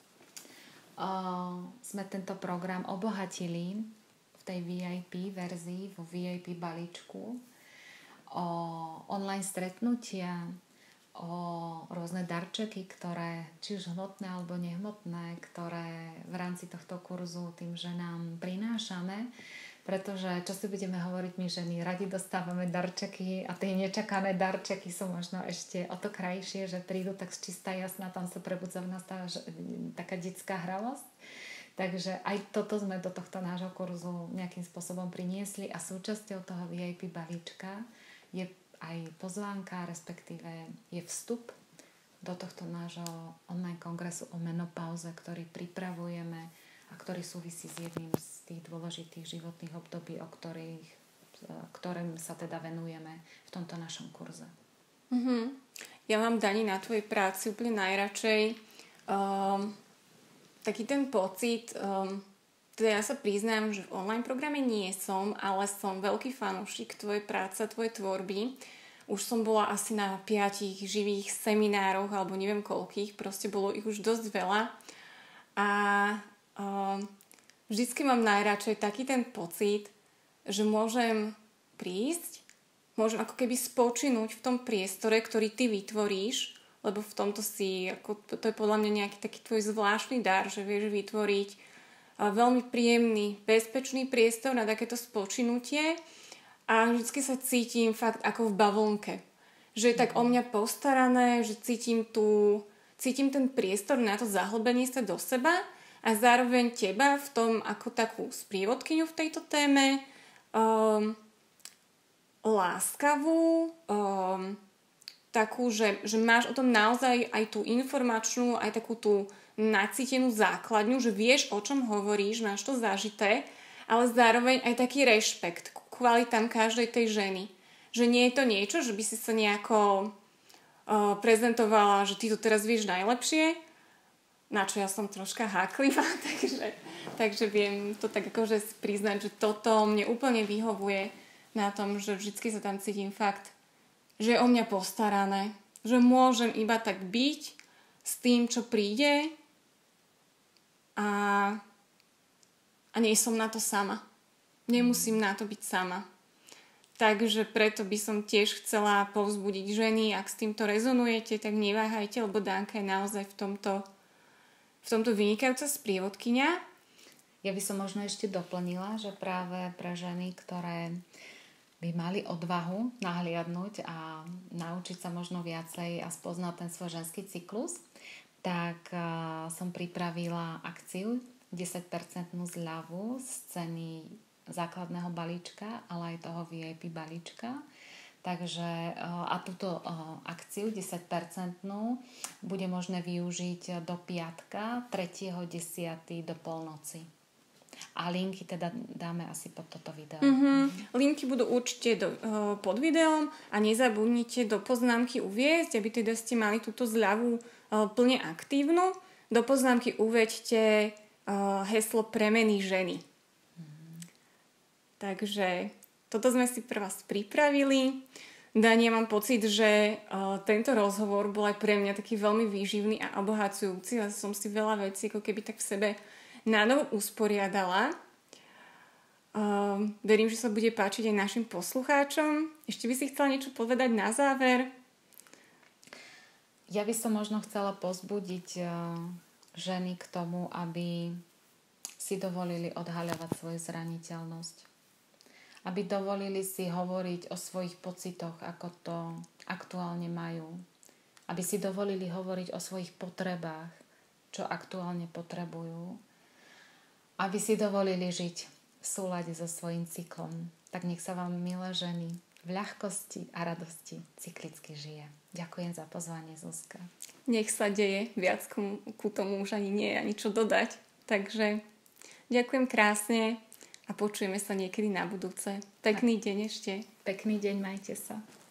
sme tento program obohatili tej VIP verzii, vo VIP balíčku, o online stretnutia, o rôzne darčeky, ktoré, či už hmotné alebo nehmotné, ktoré v rámci tohto kurzu tým ženám prinášame, pretože čo si budeme hovoriť my ženy, radi dostávame darčeky a tie nečakané darčeky sú možno ešte o to krajšie, že prídu tak čistá jasná, tam sa prebudza v nás taká detská hravosť. Takže aj toto sme do tohto nášho kurzu nejakým spôsobom priniesli a súčasťou toho VIP balíčka je aj pozvánka, respektíve je vstup do tohto nášho online kongresu o menopauze, ktorý pripravujeme a ktorý súvisí s jedným z tých dôležitých životných období, ktorým sa teda venujeme v tomto našom kurze. Ja mám, Dani, na tvojej práci úplne najradšej taký ten pocit, teda ja sa priznám, že v online programe nie som, ale som veľký fanúšik tvojej práce, tvojej tvorby. Už som bola asi na 5 živých seminároch, alebo neviem koľkých, proste bolo ich už dosť veľa. A vždycky mám najradšej taký ten pocit, že môžem prísť môžem ako keby spočinúť v tom priestore, ktorý ty vytvoríš, lebo v tomto si, ako, to je podľa mňa nejaký taký tvoj zvláštny dar, že vieš vytvoriť veľmi príjemný, bezpečný priestor na takéto spočinutie a vždycky sa cítim fakt ako v bavlnke. Že je tak o mňa postarané, že cítim ten priestor na to zahlbenie sa do seba a zároveň teba v tom ako takú sprievodkyňu v tejto téme, láskavú, takú, že máš o tom naozaj aj tú informačnú, aj takú tú nacítenú základňu, že vieš, o čom hovoríš, máš to zažité, ale zároveň aj taký rešpekt k kvalitám každej tej ženy. Že nie je to niečo, že by si sa nejako prezentovala, že ty to teraz vieš najlepšie, na čo ja som troška háklivá, takže viem to tak akože priznať, že toto mne úplne vyhovuje na tom, že vždycky sa tam cítim fakt, že je o mňa postarané, že môžem iba tak byť s tým, čo príde a nie som na to sama. Nemusím na to byť sama. Takže preto by som tiež chcela povzbudiť ženy, ak s týmto rezonujete, tak neváhajte, lebo Danka je naozaj v tomto vynikajúca sprievodkyňa. Ja by som možno ešte doplnila, že práve pre ženy, ktoré by mali odvahu nahliadnúť a naučiť sa možno viacej a spoznať ten svoj ženský cyklus, tak som pripravila akciu 10% zľavu z ceny základného balíčka, ale aj toho VIP balíčka. Takže a túto akciu 10% bude možné využiť do piatka 3.10. do polnoci. A linky teda dáme asi pod toto video. Linky budú určite pod videom a nezabudnite do poznámky uviesť, aby teda ste mali túto zľavu plne aktívnu. Do poznámky uveďte heslo premeny ženy. Takže toto sme si pre vás pripravili. Dani, ja mám pocit, že tento rozhovor bol aj pre mňa taký veľmi výživný a obohacujúci. Ja som si veľa vecí ako keby tak v sebe nanovo usporiadala. Verím, že sa bude páčiť aj našim poslucháčom. Ešte by si chcela niečo povedať na záver? Ja by som možno chcela pozbudiť ženy k tomu, aby si dovolili odhaľovať svoju zraniteľnosť. Aby dovolili si hovoriť o svojich pocitoch, ako to aktuálne majú. Aby si dovolili hovoriť o svojich potrebách, čo aktuálne potrebujú. Aby si dovolili žiť v súlade so svojím cyklom. Tak nech sa vám, milé ženy, v ľahkosti a radosti cyklicky žije. Ďakujem za pozvanie, Zuzka. Nech sa deje, viac ku tomu už ani nie je ani čo dodať. Takže ďakujem krásne a počujeme sa niekedy na budúce. Pekný deň ešte. Pekný deň, majte sa.